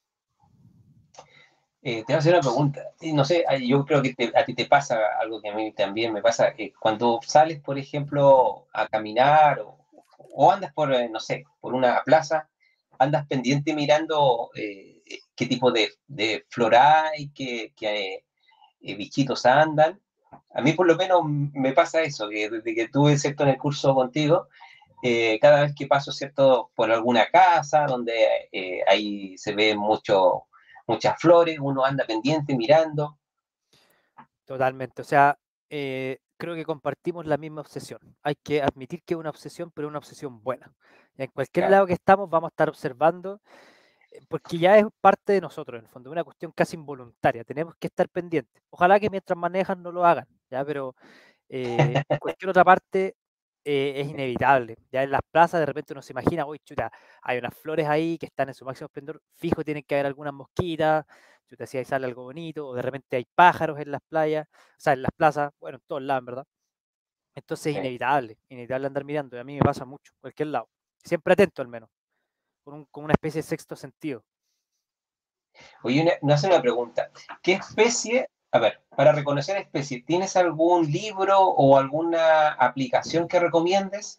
Te voy a hacer una pregunta. No sé, yo creo que a ti te pasa algo que a mí también me pasa. Cuando sales, por ejemplo, a caminar o andas por, no sé, por una plaza, andas pendiente mirando qué tipo de flora hay, qué bichitos andan. A mí por lo menos me pasa eso, que desde que tuve, ¿cierto?, en el curso contigo, cada vez que paso, ¿cierto?, por alguna casa donde ahí se ven muchas flores, uno anda pendiente mirando. Totalmente. O sea, creo que compartimos la misma obsesión. Hay que admitir que es una obsesión, pero una obsesión buena. En cualquier Claro. lado que estamos, vamos a estar observando, porque ya es parte de nosotros, en el fondo, una cuestión casi involuntaria. Tenemos que estar pendientes. Ojalá que mientras manejan no lo hagan, ¿ya? Pero en cualquier otra parte es inevitable. Ya en las plazas de repente uno se imagina, uy, chuta, hay unas flores ahí que están en su máximo esplendor, fijo tienen que haber algunas mosquitas, chuta, si ahí sale algo bonito, o de repente hay pájaros en las playas, o sea, en las plazas, bueno, en todos lados, en verdad. Entonces es Sí. inevitable andar mirando, y a mí me pasa mucho, cualquier lado. Siempre atento al menos, con una especie de sexto sentido. Oye, nos hace una pregunta. ¿Qué especie, a ver, para reconocer especie, ¿tienes algún libro o alguna aplicación que recomiendes?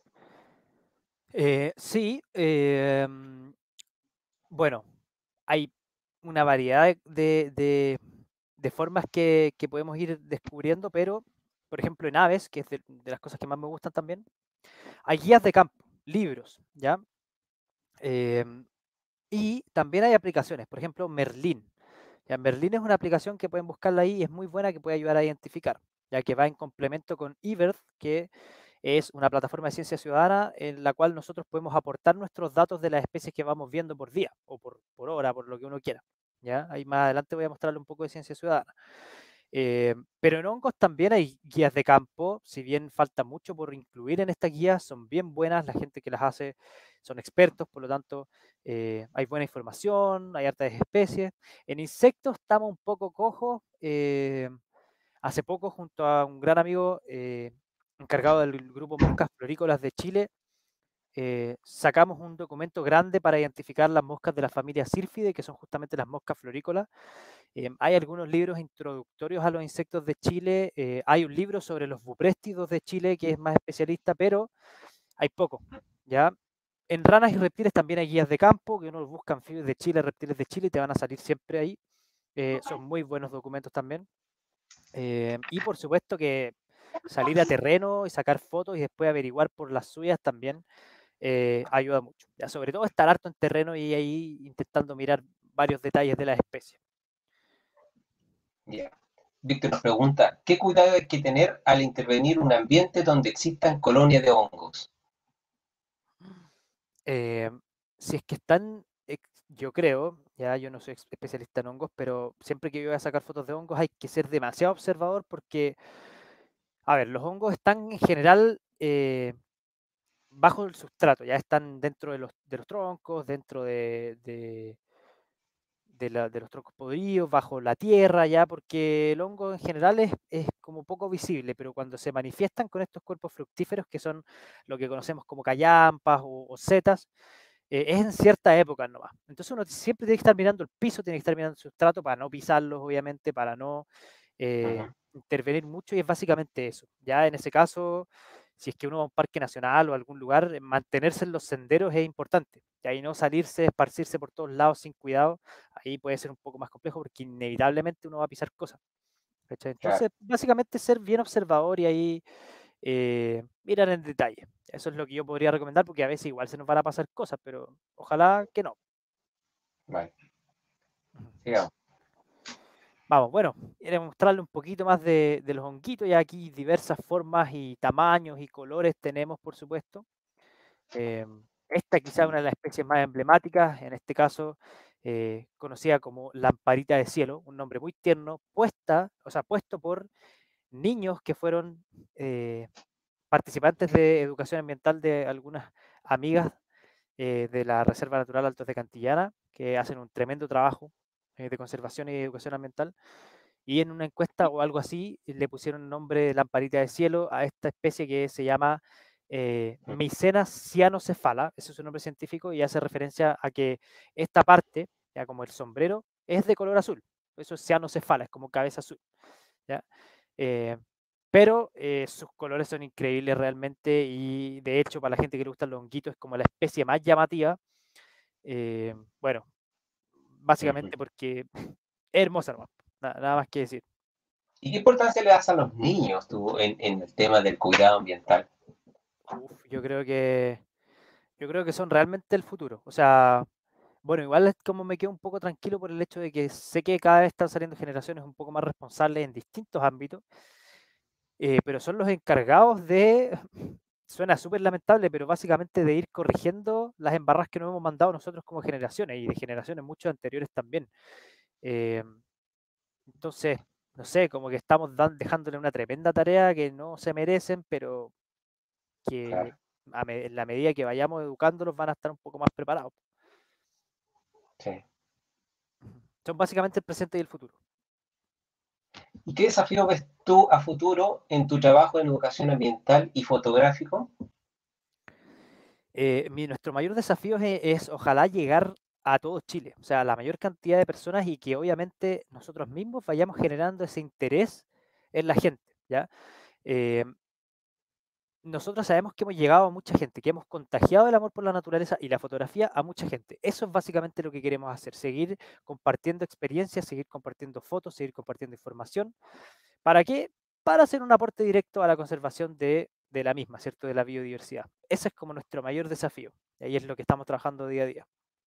Sí, bueno, hay una variedad de formas que podemos ir descubriendo, pero, por ejemplo, en aves, que es de las cosas que más me gustan también, hay guías de campo, libros, ¿ya? Em, y también hay aplicaciones, por ejemplo, Merlín. Ya, Merlín es una aplicación que pueden buscarla ahí y es muy buena, que puede ayudar a identificar, ya que va en complemento con eBird, que es una plataforma de ciencia ciudadana en la cual nosotros podemos aportar nuestros datos de las especies que vamos viendo por día o por hora, por lo que uno quiera. ¿Ya? Ahí más adelante voy a mostrarle un poco de ciencia ciudadana. Pero en hongos también hay guías de campo, si bien falta mucho por incluir en estas guías, son bien buenas, la gente que las hace son expertos, por lo tanto hay buena información, hay hartas especies. En insectos estamos un poco cojos. Hace poco, junto a un gran amigo encargado del grupo Moscas Florícolas de Chile, sacamos un documento grande para identificar las moscas de la familia Sylphidae, que son justamente las moscas florícolas. Hay algunos libros introductorios a los insectos de Chile. Hay un libro sobre los bupréstidos de Chile que es más especialista, pero hay poco, ¿ya? En ranas y reptiles también hay guías de campo, que uno busca anfibios de Chile, reptiles de Chile, y te van a salir siempre ahí. Son muy buenos documentos también. Y por supuesto que salir a terreno y sacar fotos y después averiguar por las suyas también ayuda mucho. Ya, sobre todo estar harto en terreno y ahí intentando mirar varios detalles de las especies. Ya. Víctor nos pregunta, ¿qué cuidado hay que tener al intervenir un ambiente donde existan colonias de hongos? Eh, si es que están, yo creo, ya yo no soy especialista en hongos, pero siempre que yo voy a sacar fotos de hongos hay que ser demasiado observador porque, a ver, los hongos están en general bajo el sustrato, ya están dentro de los troncos, dentro de los troncos podridos, bajo la tierra, ya, porque el hongo en general es como poco visible, pero cuando se manifiestan con estos cuerpos fructíferos, que son lo que conocemos como callampas o setas, es en cierta época nomás. Entonces uno siempre tiene que estar mirando el piso, tiene que estar mirando el sustrato para no pisarlos, obviamente, para no Ujú. intervenir mucho, y es básicamente eso. Ya en ese caso, si es que uno va a un parque nacional o algún lugar, mantenerse en los senderos es importante. Y ahí no salirse, esparcirse por todos lados sin cuidado, ahí puede ser un poco más complejo porque inevitablemente uno va a pisar cosas. ¿Cachai? Claro, Entonces, básicamente ser bien observador y ahí mirar en detalle. Eso es lo que yo podría recomendar porque a veces igual se nos van a pasar cosas, pero ojalá que no. vale, Ujú. sigamos. Vamos, bueno, era mostrarle un poquito más de los honguitos. Ya aquí diversas formas y tamaños y colores tenemos, por supuesto. Eh, Esta quizá una de las especies más emblemáticas, en este caso conocida como lamparita de cielo, un nombre muy tierno, puesto por niños que fueron participantes de educación ambiental de algunas amigas de la Reserva Natural Altos de Cantillana, que hacen un tremendo trabajo de conservación y educación ambiental. Y en una encuesta o algo así, le pusieron nombre de lamparita de cielo a esta especie que se llama Mycena cyanocefala, ese es su nombre científico, y hace referencia a que esta parte, ya como el sombrero, es de color azul. Eso es cyanocefala, es como cabeza azul. ¿Ya? Eh, pero sus colores son increíbles realmente y de hecho para la gente que le gustan los honguitos es como la especie más llamativa. Bueno, Ujú. básicamente porque es hermosa nomás, nada más que decir. ¿Y qué importancia le das a los niños tú en el tema del cuidado ambiental? Uf, yo creo que. Yo creo que son realmente el futuro. O sea, bueno, igual es como me quedo un poco tranquilo por el hecho de que sé que cada vez están saliendo generaciones un poco más responsables en distintos ámbitos, pero son los encargados de, suena súper lamentable, pero básicamente de ir corrigiendo las embarras que nos hemos mandado nosotros como generaciones y de generaciones muchos anteriores también. Eh, entonces, no sé, como que estamos dejándole una tremenda tarea que no se merecen, pero que Claro, en la medida que vayamos educándolos van a estar un poco más preparados. sí. Son básicamente el presente y el futuro. ¿Y qué desafío ves tú a futuro en tu trabajo en educación ambiental y fotográfico? Nuestro mayor desafío es ojalá llegar a todo Chile, o sea, la mayor cantidad de personas y que obviamente nosotros mismos vayamos generando ese interés en la gente, ¿ya? Eh, Nosotros sabemos que hemos llegado a mucha gente, que hemos contagiado el amor por la naturaleza y la fotografía a mucha gente. Eso es básicamente lo que queremos hacer, seguir compartiendo experiencias, seguir compartiendo fotos, seguir compartiendo información. ¿Para qué? Para hacer un aporte directo a la conservación de la misma, ¿cierto? De la biodiversidad. Ese es como nuestro mayor desafío. Y ahí es lo que estamos trabajando día a día.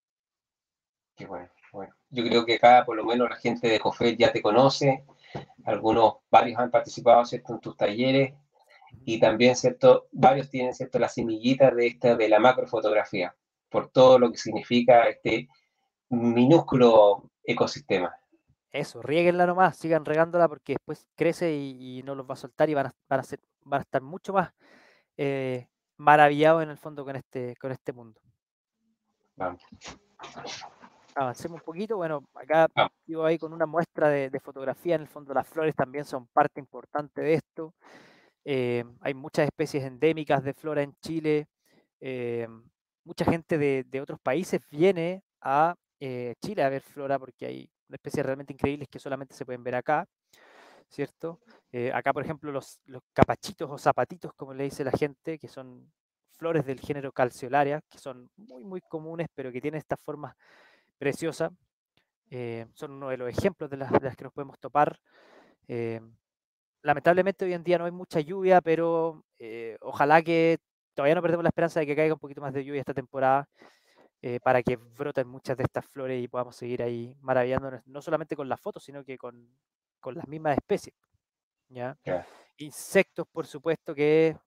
Qué bueno, bueno. Yo creo que acá por lo menos la gente de COFET ya te conoce, varios han participado, ¿cierto?, en tus talleres Ujú. y también, ¿cierto?, varios tienen, ¿cierto?, la semillita de la macrofotografía, por todo lo que significa este minúsculo ecosistema. Eso, riéguenla nomás, sigan regándola porque después crece y no los va a soltar y van a estar mucho más eh, maravillados en el fondo con este mundo. Vamos, Avancemos un poquito. Bueno, acá vamos. yo ahí con una muestra de fotografía. En el fondo, las flores también son parte importante de esto. Hay muchas especies endémicas de flora en Chile. Eh, Mucha gente de otros países viene a Chile a ver flora porque hay especies realmente increíbles que solamente se pueden ver acá, ¿cierto? Acá, por ejemplo, los capachitos o zapatitos, como le dice la gente, que son flores del género Calceolaria, que son muy, muy comunes, pero que tienen estas formas preciosas. Son uno de los ejemplos de las que nos podemos topar. Eh, Lamentablemente hoy en día no hay mucha lluvia, pero ojalá que todavía no perdemos la esperanza de que caiga un poquito más de lluvia esta temporada para que broten muchas de estas flores y podamos seguir ahí maravillándonos, no solamente con las fotos, sino que con las mismas especies. ¿Ya? Ya. Insectos, por supuesto, que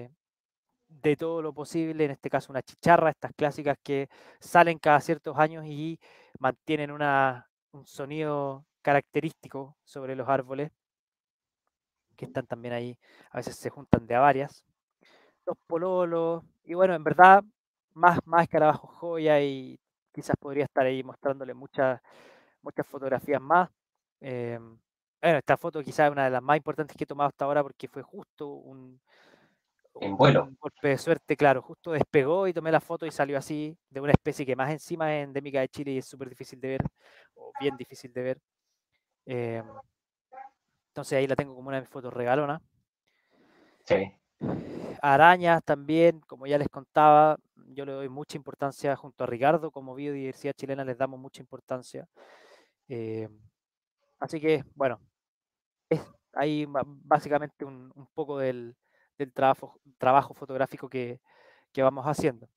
de todo lo posible, en este caso una chicharra, estas clásicas que salen cada ciertos años y mantienen un sonido característico sobre los árboles, que están también ahí, a veces se juntan de a varias. Los pololos, y bueno, en verdad, más escarabajos joya y quizás podría estar ahí mostrándole muchas fotografías más. Eh, bueno, esta foto quizás es una de las más importantes que he tomado hasta ahora porque fue justo En vuelo, un golpe de suerte, claro, justo despegó y tomé la foto y salió así, de una especie que más encima es endémica de Chile y es súper difícil de ver, o bien difícil de ver. Eh, entonces ahí la tengo como una de mis fotos regalona. sí. Arañas también, como ya les contaba, yo le doy mucha importancia junto a Ricardo, como biodiversidad chilena les damos mucha importancia. Eh, Así que, bueno, es ahí básicamente un poco del trabajo fotográfico que vamos haciendo.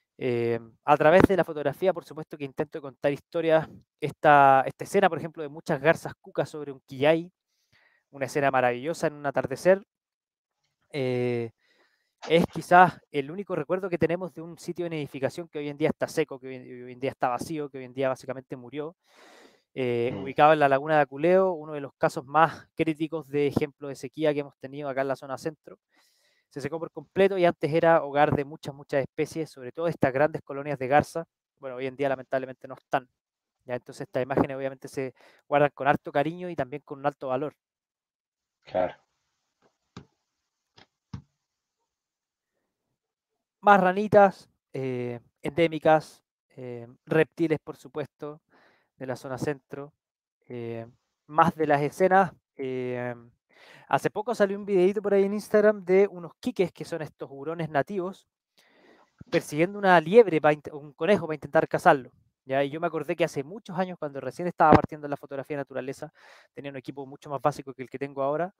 A través de la fotografía, por supuesto que intento contar historias. Esta escena, por ejemplo, de muchas garzas cucas sobre un quillay, una escena maravillosa en un atardecer. eh, es quizás el único recuerdo que tenemos de un sitio en edificación que hoy en día está seco, que hoy en día está vacío, que hoy en día básicamente murió. Mm. Ubicado en la laguna de Aculeo, uno de los casos más críticos de ejemplo de sequía que hemos tenido acá en la zona centro. Se secó por completo y antes era hogar de muchas especies, sobre todo estas grandes colonias de garza. Bueno, hoy en día lamentablemente no están. ¿Ya? Entonces estas imágenes obviamente se guardan con harto cariño y también con un alto valor. Claro. Más ranitas endémicas, reptiles por supuesto, de la zona centro. eh, Más de las escenas. Hace poco salió un videito por ahí en Instagram de unos quiques, que son estos hurones nativos, persiguiendo una liebre, un conejo para intentar cazarlo. ¿Ya? Y yo me acordé que hace muchos años, cuando recién estaba partiendo en la fotografía de naturaleza, tenía un equipo mucho más básico que el que tengo ahora,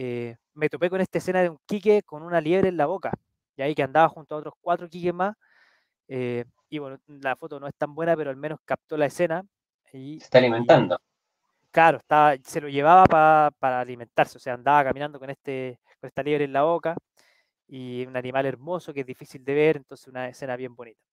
me topé con esta escena de un quique con una liebre en la boca, y ahí que andaba junto a otros 4 quiques más, Y bueno, la foto no es tan buena, pero al menos captó la escena Se está y alimentando. claro, se lo llevaba para alimentarse, o sea, andaba caminando con esta liebre en la boca y un animal hermoso que es difícil de ver, entonces una escena bien bonita.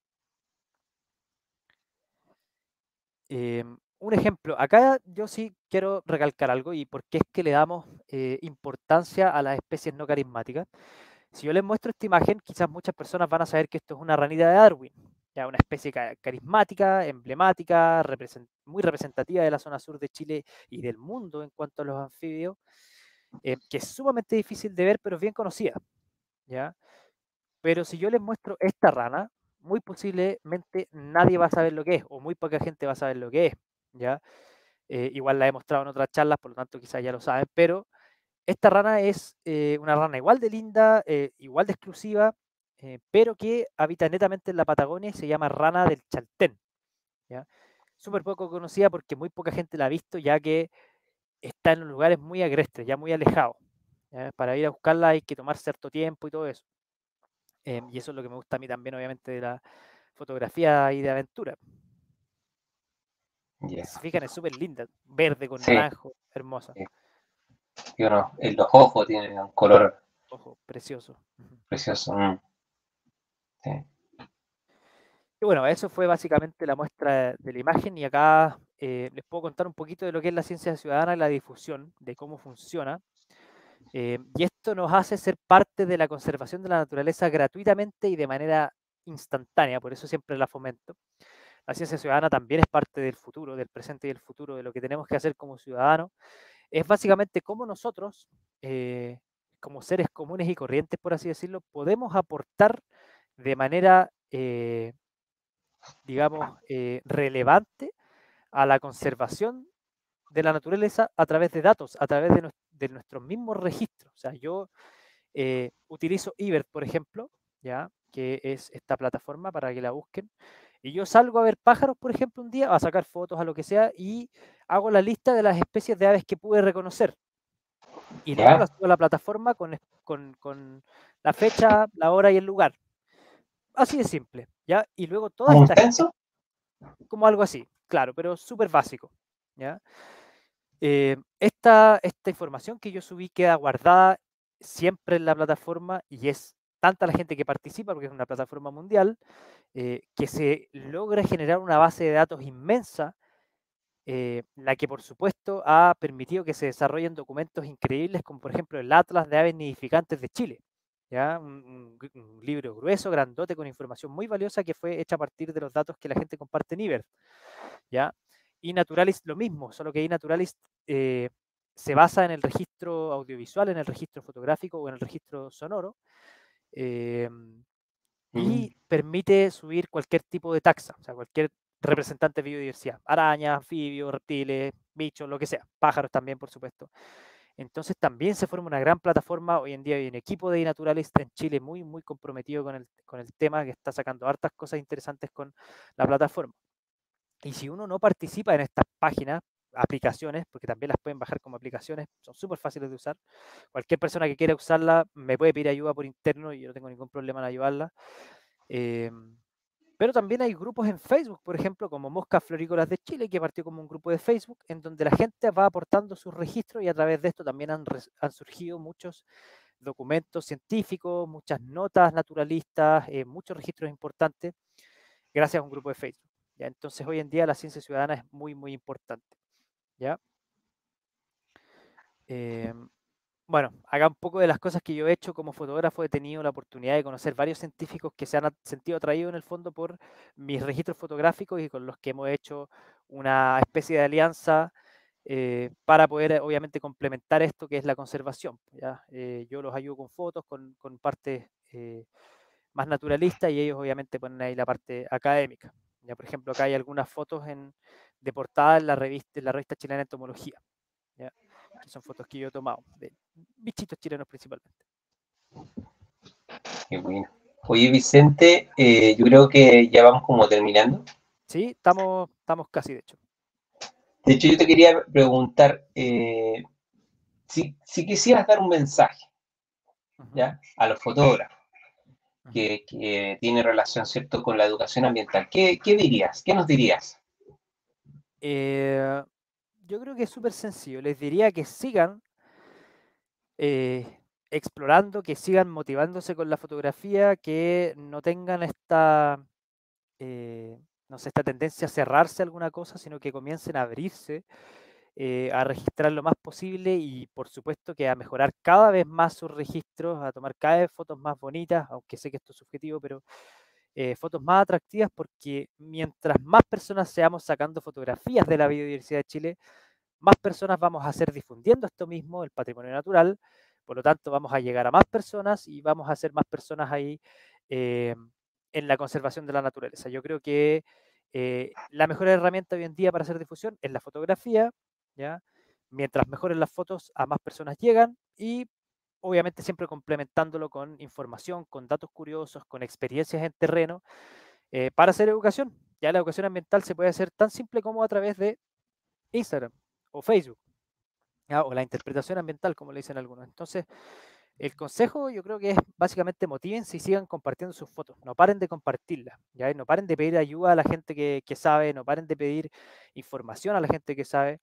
Un ejemplo, acá yo sí quiero recalcar algo y por qué es que le damos importancia a las especies no carismáticas. Si yo les muestro esta imagen, quizás muchas personas van a saber que esto es una ranita de Darwin, ya una especie carismática, emblemática, muy representativa de la zona sur de Chile y del mundo en cuanto a los anfibios, que es sumamente difícil de ver, pero es bien conocida, ¿ya? Pero si yo les muestro esta rana, muy posiblemente nadie va a saber lo que es, o muy poca gente va a saber lo que es, ¿ya? Igual la he mostrado en otras charlas, por lo tanto quizás ya lo saben, pero esta rana es una rana igual de linda, igual de exclusiva, pero que habita netamente en la Patagonia y se llama rana del Chaltén, ¿ya? Súper poco conocida porque muy poca gente la ha visto, ya que está en lugares muy agrestes, ya muy alejados, ¿ya? Para ir a buscarla hay que tomar cierto tiempo y todo eso. Y eso es lo que me gusta a mí también, obviamente, de la fotografía y de aventura. Yeah. Si se fijan, es súper linda, verde con Sí, naranjo, hermosa. sí. Y bueno, los ojos tienen un color Ojo, precioso. Ujú. precioso. Sí. Y bueno, eso fue básicamente la muestra de la imagen y acá les puedo contar un poquito de lo que es la ciencia ciudadana y la difusión, de cómo funciona. Y esto nos hace ser parte de la conservación de la naturaleza gratuitamente y de manera instantánea, por eso siempre la fomento. La ciencia ciudadana también es parte del futuro, del presente y del futuro, de lo que tenemos que hacer como ciudadanos. Es básicamente cómo nosotros, como seres comunes y corrientes, por así decirlo, podemos aportar de manera, digamos, relevante a la conservación de la naturaleza a través de datos, a través de nuestros mismos registros. O sea, yo utilizo eBird, por ejemplo, ya, que es esta plataforma para que la busquen. Y yo salgo a ver pájaros, por ejemplo, un día, a sacar fotos, a lo que sea, y hago la lista de las especies de aves que pude reconocer. Y luego la ¿Ya? subo a la plataforma con la fecha, la hora y el lugar. Así de simple, ¿ya? Y luego toda ¿Como un esta censo? como algo así, claro, pero súper básico, ¿ya? Esta información que yo subí queda guardada siempre en la plataforma y es tanta la gente que participa, porque es una plataforma mundial, que se logra generar una base de datos inmensa, la que por supuesto ha permitido que se desarrollen documentos increíbles, como por ejemplo el Atlas de Aves Nidificantes de Chile, ¿ya? Un libro grueso, grandote, con información muy valiosa que fue hecha a partir de los datos que la gente comparte en IBER, ¿ya? Y Naturalist lo mismo, solo que Naturalist se basa en el registro audiovisual, en el registro fotográfico o en el registro sonoro, eh, Mm, y permite subir cualquier tipo de taxa, o sea, cualquier representante de biodiversidad, arañas, anfibios, reptiles, bichos, lo que sea, pájaros también, por supuesto. Entonces también se forma una gran plataforma. Hoy en día hay un equipo de naturalistas en Chile muy, muy comprometido con el tema, que está sacando hartas cosas interesantes con la plataforma. Y si uno no participa en estas páginas, aplicaciones, porque también las pueden bajar como aplicaciones, son súper fáciles de usar. Cualquier persona que quiera usarla me puede pedir ayuda por interno y yo no tengo ningún problema en ayudarla. Eh, pero también hay grupos en Facebook, por ejemplo, como Moscas Florícolas de Chile, que partió como un grupo de Facebook, en donde la gente va aportando sus registros y a través de esto también han surgido muchos documentos científicos, muchas notas naturalistas, muchos registros importantes, gracias a un grupo de Facebook. ¿Ya? Entonces, hoy en día la ciencia ciudadana es muy, muy importante. ¿Ya? Eh, bueno, acá un poco de las cosas que yo he hecho como fotógrafo, he tenido la oportunidad de conocer varios científicos que se han sentido atraídos en el fondo por mis registros fotográficos y con los que hemos hecho una especie de alianza para poder, obviamente, complementar esto que es la conservación. ¿Ya? Yo los ayudo con fotos, con partes más naturalistas y ellos, obviamente, ponen ahí la parte académica. Ya, por ejemplo, acá hay algunas fotos de portada en la revista chilena de entomología. ¿Ya? Que son fotos que yo he tomado, de bichitos chilenos principalmente. qué bueno. Oye, Vicente, yo creo que ya vamos como terminando. Sí, estamos casi, de hecho. De hecho, yo te quería preguntar si quisieras dar un mensaje, Ujú. ¿ya? A los fotógrafos. que tiene relación, ¿cierto?, con la educación ambiental. ¿Qué dirías? ¿Qué nos dirías? Yo creo que es súper sencillo. Les diría que sigan explorando, que sigan motivándose con la fotografía, que no tengan no sé, esta tendencia a cerrarse a alguna cosa, sino que comiencen a abrirse, a registrar lo más posible y por supuesto que a mejorar cada vez más sus registros, a tomar cada vez fotos más bonitas, aunque sé que esto es subjetivo, pero fotos más atractivas, porque mientras más personas seamos sacando fotografías de la biodiversidad de Chile, más personas vamos a hacer difundiendo esto mismo, el patrimonio natural. Por lo tanto, vamos a llegar a más personas y vamos a hacer más personas ahí eh, en la conservación de la naturaleza. Yo creo que la mejor herramienta hoy en día para hacer difusión es la fotografía, ¿ya? Mientras mejoren las fotos, a más personas llegan y obviamente siempre complementándolo con información, con datos curiosos, con experiencias en terreno, para hacer educación. Ya la educación ambiental se puede hacer tan simple como a través de Instagram o Facebook, ¿ya? O la interpretación ambiental, como le dicen algunos. Entonces, el consejo yo creo que es básicamente motívense y sigan compartiendo sus fotos. No paren de compartirlas, ¿ya? No paren de pedir ayuda a la gente que sabe, no paren de pedir información a la gente que sabe,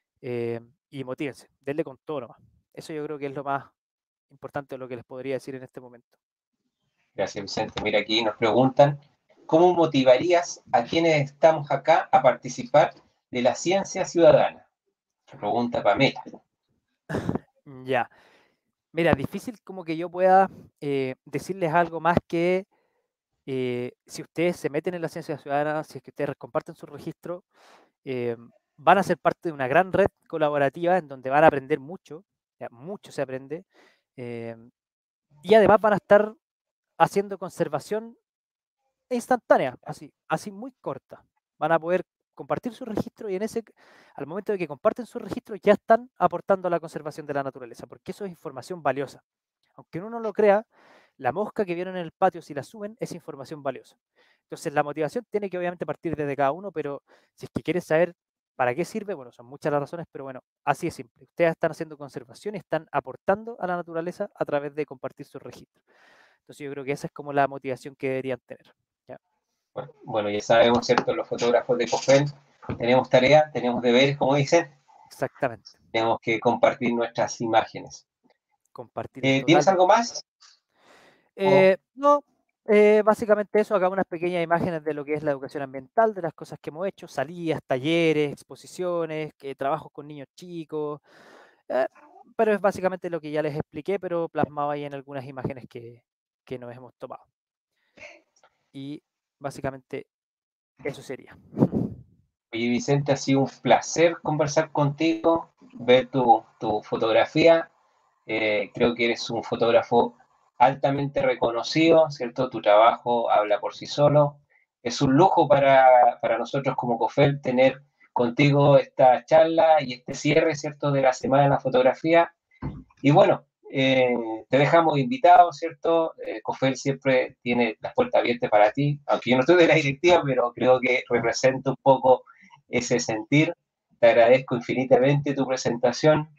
y motívense, denle con todo nomás. Eso yo creo que es lo más importante de lo que les podría decir en este momento. Gracias, Vicente. Mira, aquí nos preguntan, ¿cómo motivarías a quienes estamos acá a participar de la ciencia ciudadana? Pregunta Pamela. Ya, mira, difícil como que yo pueda decirles algo más que si ustedes se meten en la ciencia ciudadana, si es que ustedes comparten su registro, van a ser parte de una gran red colaborativa en donde van a aprender mucho, ya, mucho se aprende, eh, y además van a estar haciendo conservación instantánea, así muy corta. Van a poder compartir su registro y al momento de que comparten su registro ya están aportando a la conservación de la naturaleza, porque eso es información valiosa. Aunque uno no lo crea, la mosca que vieron en el patio, si la suben, es información valiosa. Entonces la motivación tiene que obviamente partir desde cada uno, pero si es que quieres saber para qué sirve, bueno, son muchas las razones, pero bueno, así es simple. Ustedes están haciendo conservación y están aportando a la naturaleza a través de compartir su registro. Entonces yo creo que esa es como la motivación que deberían tener. ¿Ya? Bueno, ya sabemos, ¿cierto? Los fotógrafos de COFEL tenemos tarea, tenemos deberes, como dicen, Exactamente. tenemos que compartir nuestras imágenes. Compartirlas ¿Tienes totalmente. algo más? ¿O No, básicamente eso, acá unas pequeñas imágenes de lo que es la educación ambiental, de las cosas que hemos hecho, salidas, talleres, exposiciones, trabajos con niños chicos, eh, pero es básicamente lo que ya les expliqué, pero plasmado ahí en algunas imágenes que nos hemos tomado. Y básicamente eso sería. Oye, Vicente, ha sido un placer conversar contigo, ver tu fotografía. Creo que eres un fotógrafo altamente reconocido, ¿cierto? Tu trabajo habla por sí solo. Es un lujo para nosotros como COFEL tener contigo esta charla y este cierre, ¿cierto?, de la Semana de la Fotografía. Y bueno, te dejamos invitado, ¿cierto? COFEL siempre tiene las puertas abiertas para ti, aunque yo no estoy de la directiva, pero creo que representa un poco ese sentir. Te agradezco infinitamente tu presentación.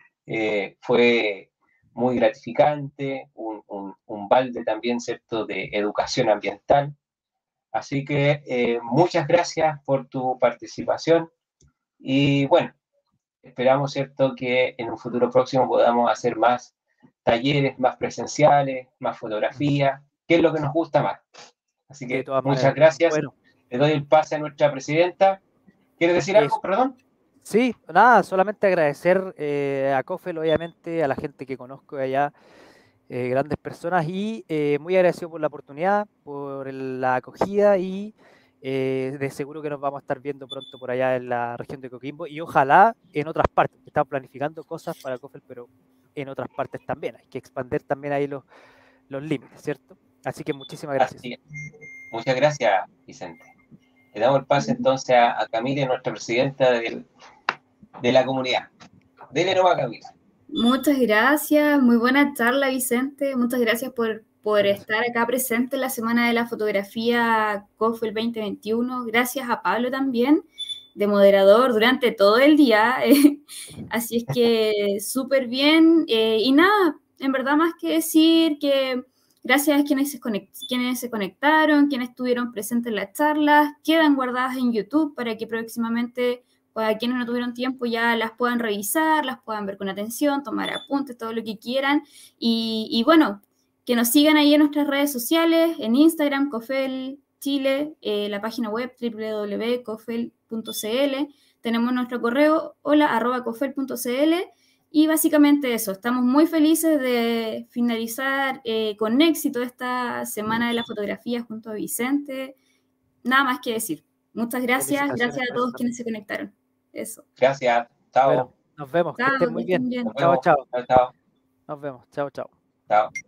Fue muy gratificante, un balde también, ¿cierto?, de educación ambiental. Así que muchas gracias por tu participación y bueno, esperamos, ¿cierto?, que en un futuro próximo podamos hacer más talleres, más presenciales, más fotografía, que es lo que nos gusta más. Así De que todas muchas maneras. gracias. Bueno, Le doy el pase a nuestra presidenta. ¿Quieres decir algo, eso. perdón? Sí, nada, solamente agradecer a Cofel, obviamente, a la gente que conozco de allá, grandes personas, y muy agradecido por la oportunidad, por la acogida y de seguro que nos vamos a estar viendo pronto por allá en la región de Coquimbo y ojalá en otras partes. Estamos planificando cosas para Cofel, pero en otras partes también. Hay que expandir también ahí los límites, ¿cierto? Así que muchísimas gracias. Así es. Muchas gracias, Vicente. Le damos el pase entonces a Camila, nuestra presidenta de la comunidad. Dele nomás, Camila. Muchas gracias, muy buena charla, Vicente. Muchas gracias por estar acá presente en la Semana de la Fotografía COFEL 2021. Gracias a Pablo también, de moderador durante todo el día. Así es que súper bien. Y nada, en verdad más que decir que Gracias a quienes se conectaron, quienes estuvieron presentes en las charlas, quedan guardadas en YouTube para que próximamente, para quienes no tuvieron tiempo, ya las puedan revisar, las puedan ver con atención, tomar apuntes, todo lo que quieran. Y bueno, que nos sigan ahí en nuestras redes sociales, en Instagram, COFEL Chile, la página web www.cofel.cl. Tenemos nuestro correo hola@cofel.cl. Y básicamente eso, estamos muy felices de finalizar con éxito esta semana de la fotografía junto a Vicente. Nada más que decir. Muchas gracias. Gracias a todos quienes se conectaron. Eso. Gracias. Chao. Bueno, nos vemos. Que estén muy bien. Nos Chao, vemos. chao. Chao, chao. Nos vemos. Chao, chao. Chao.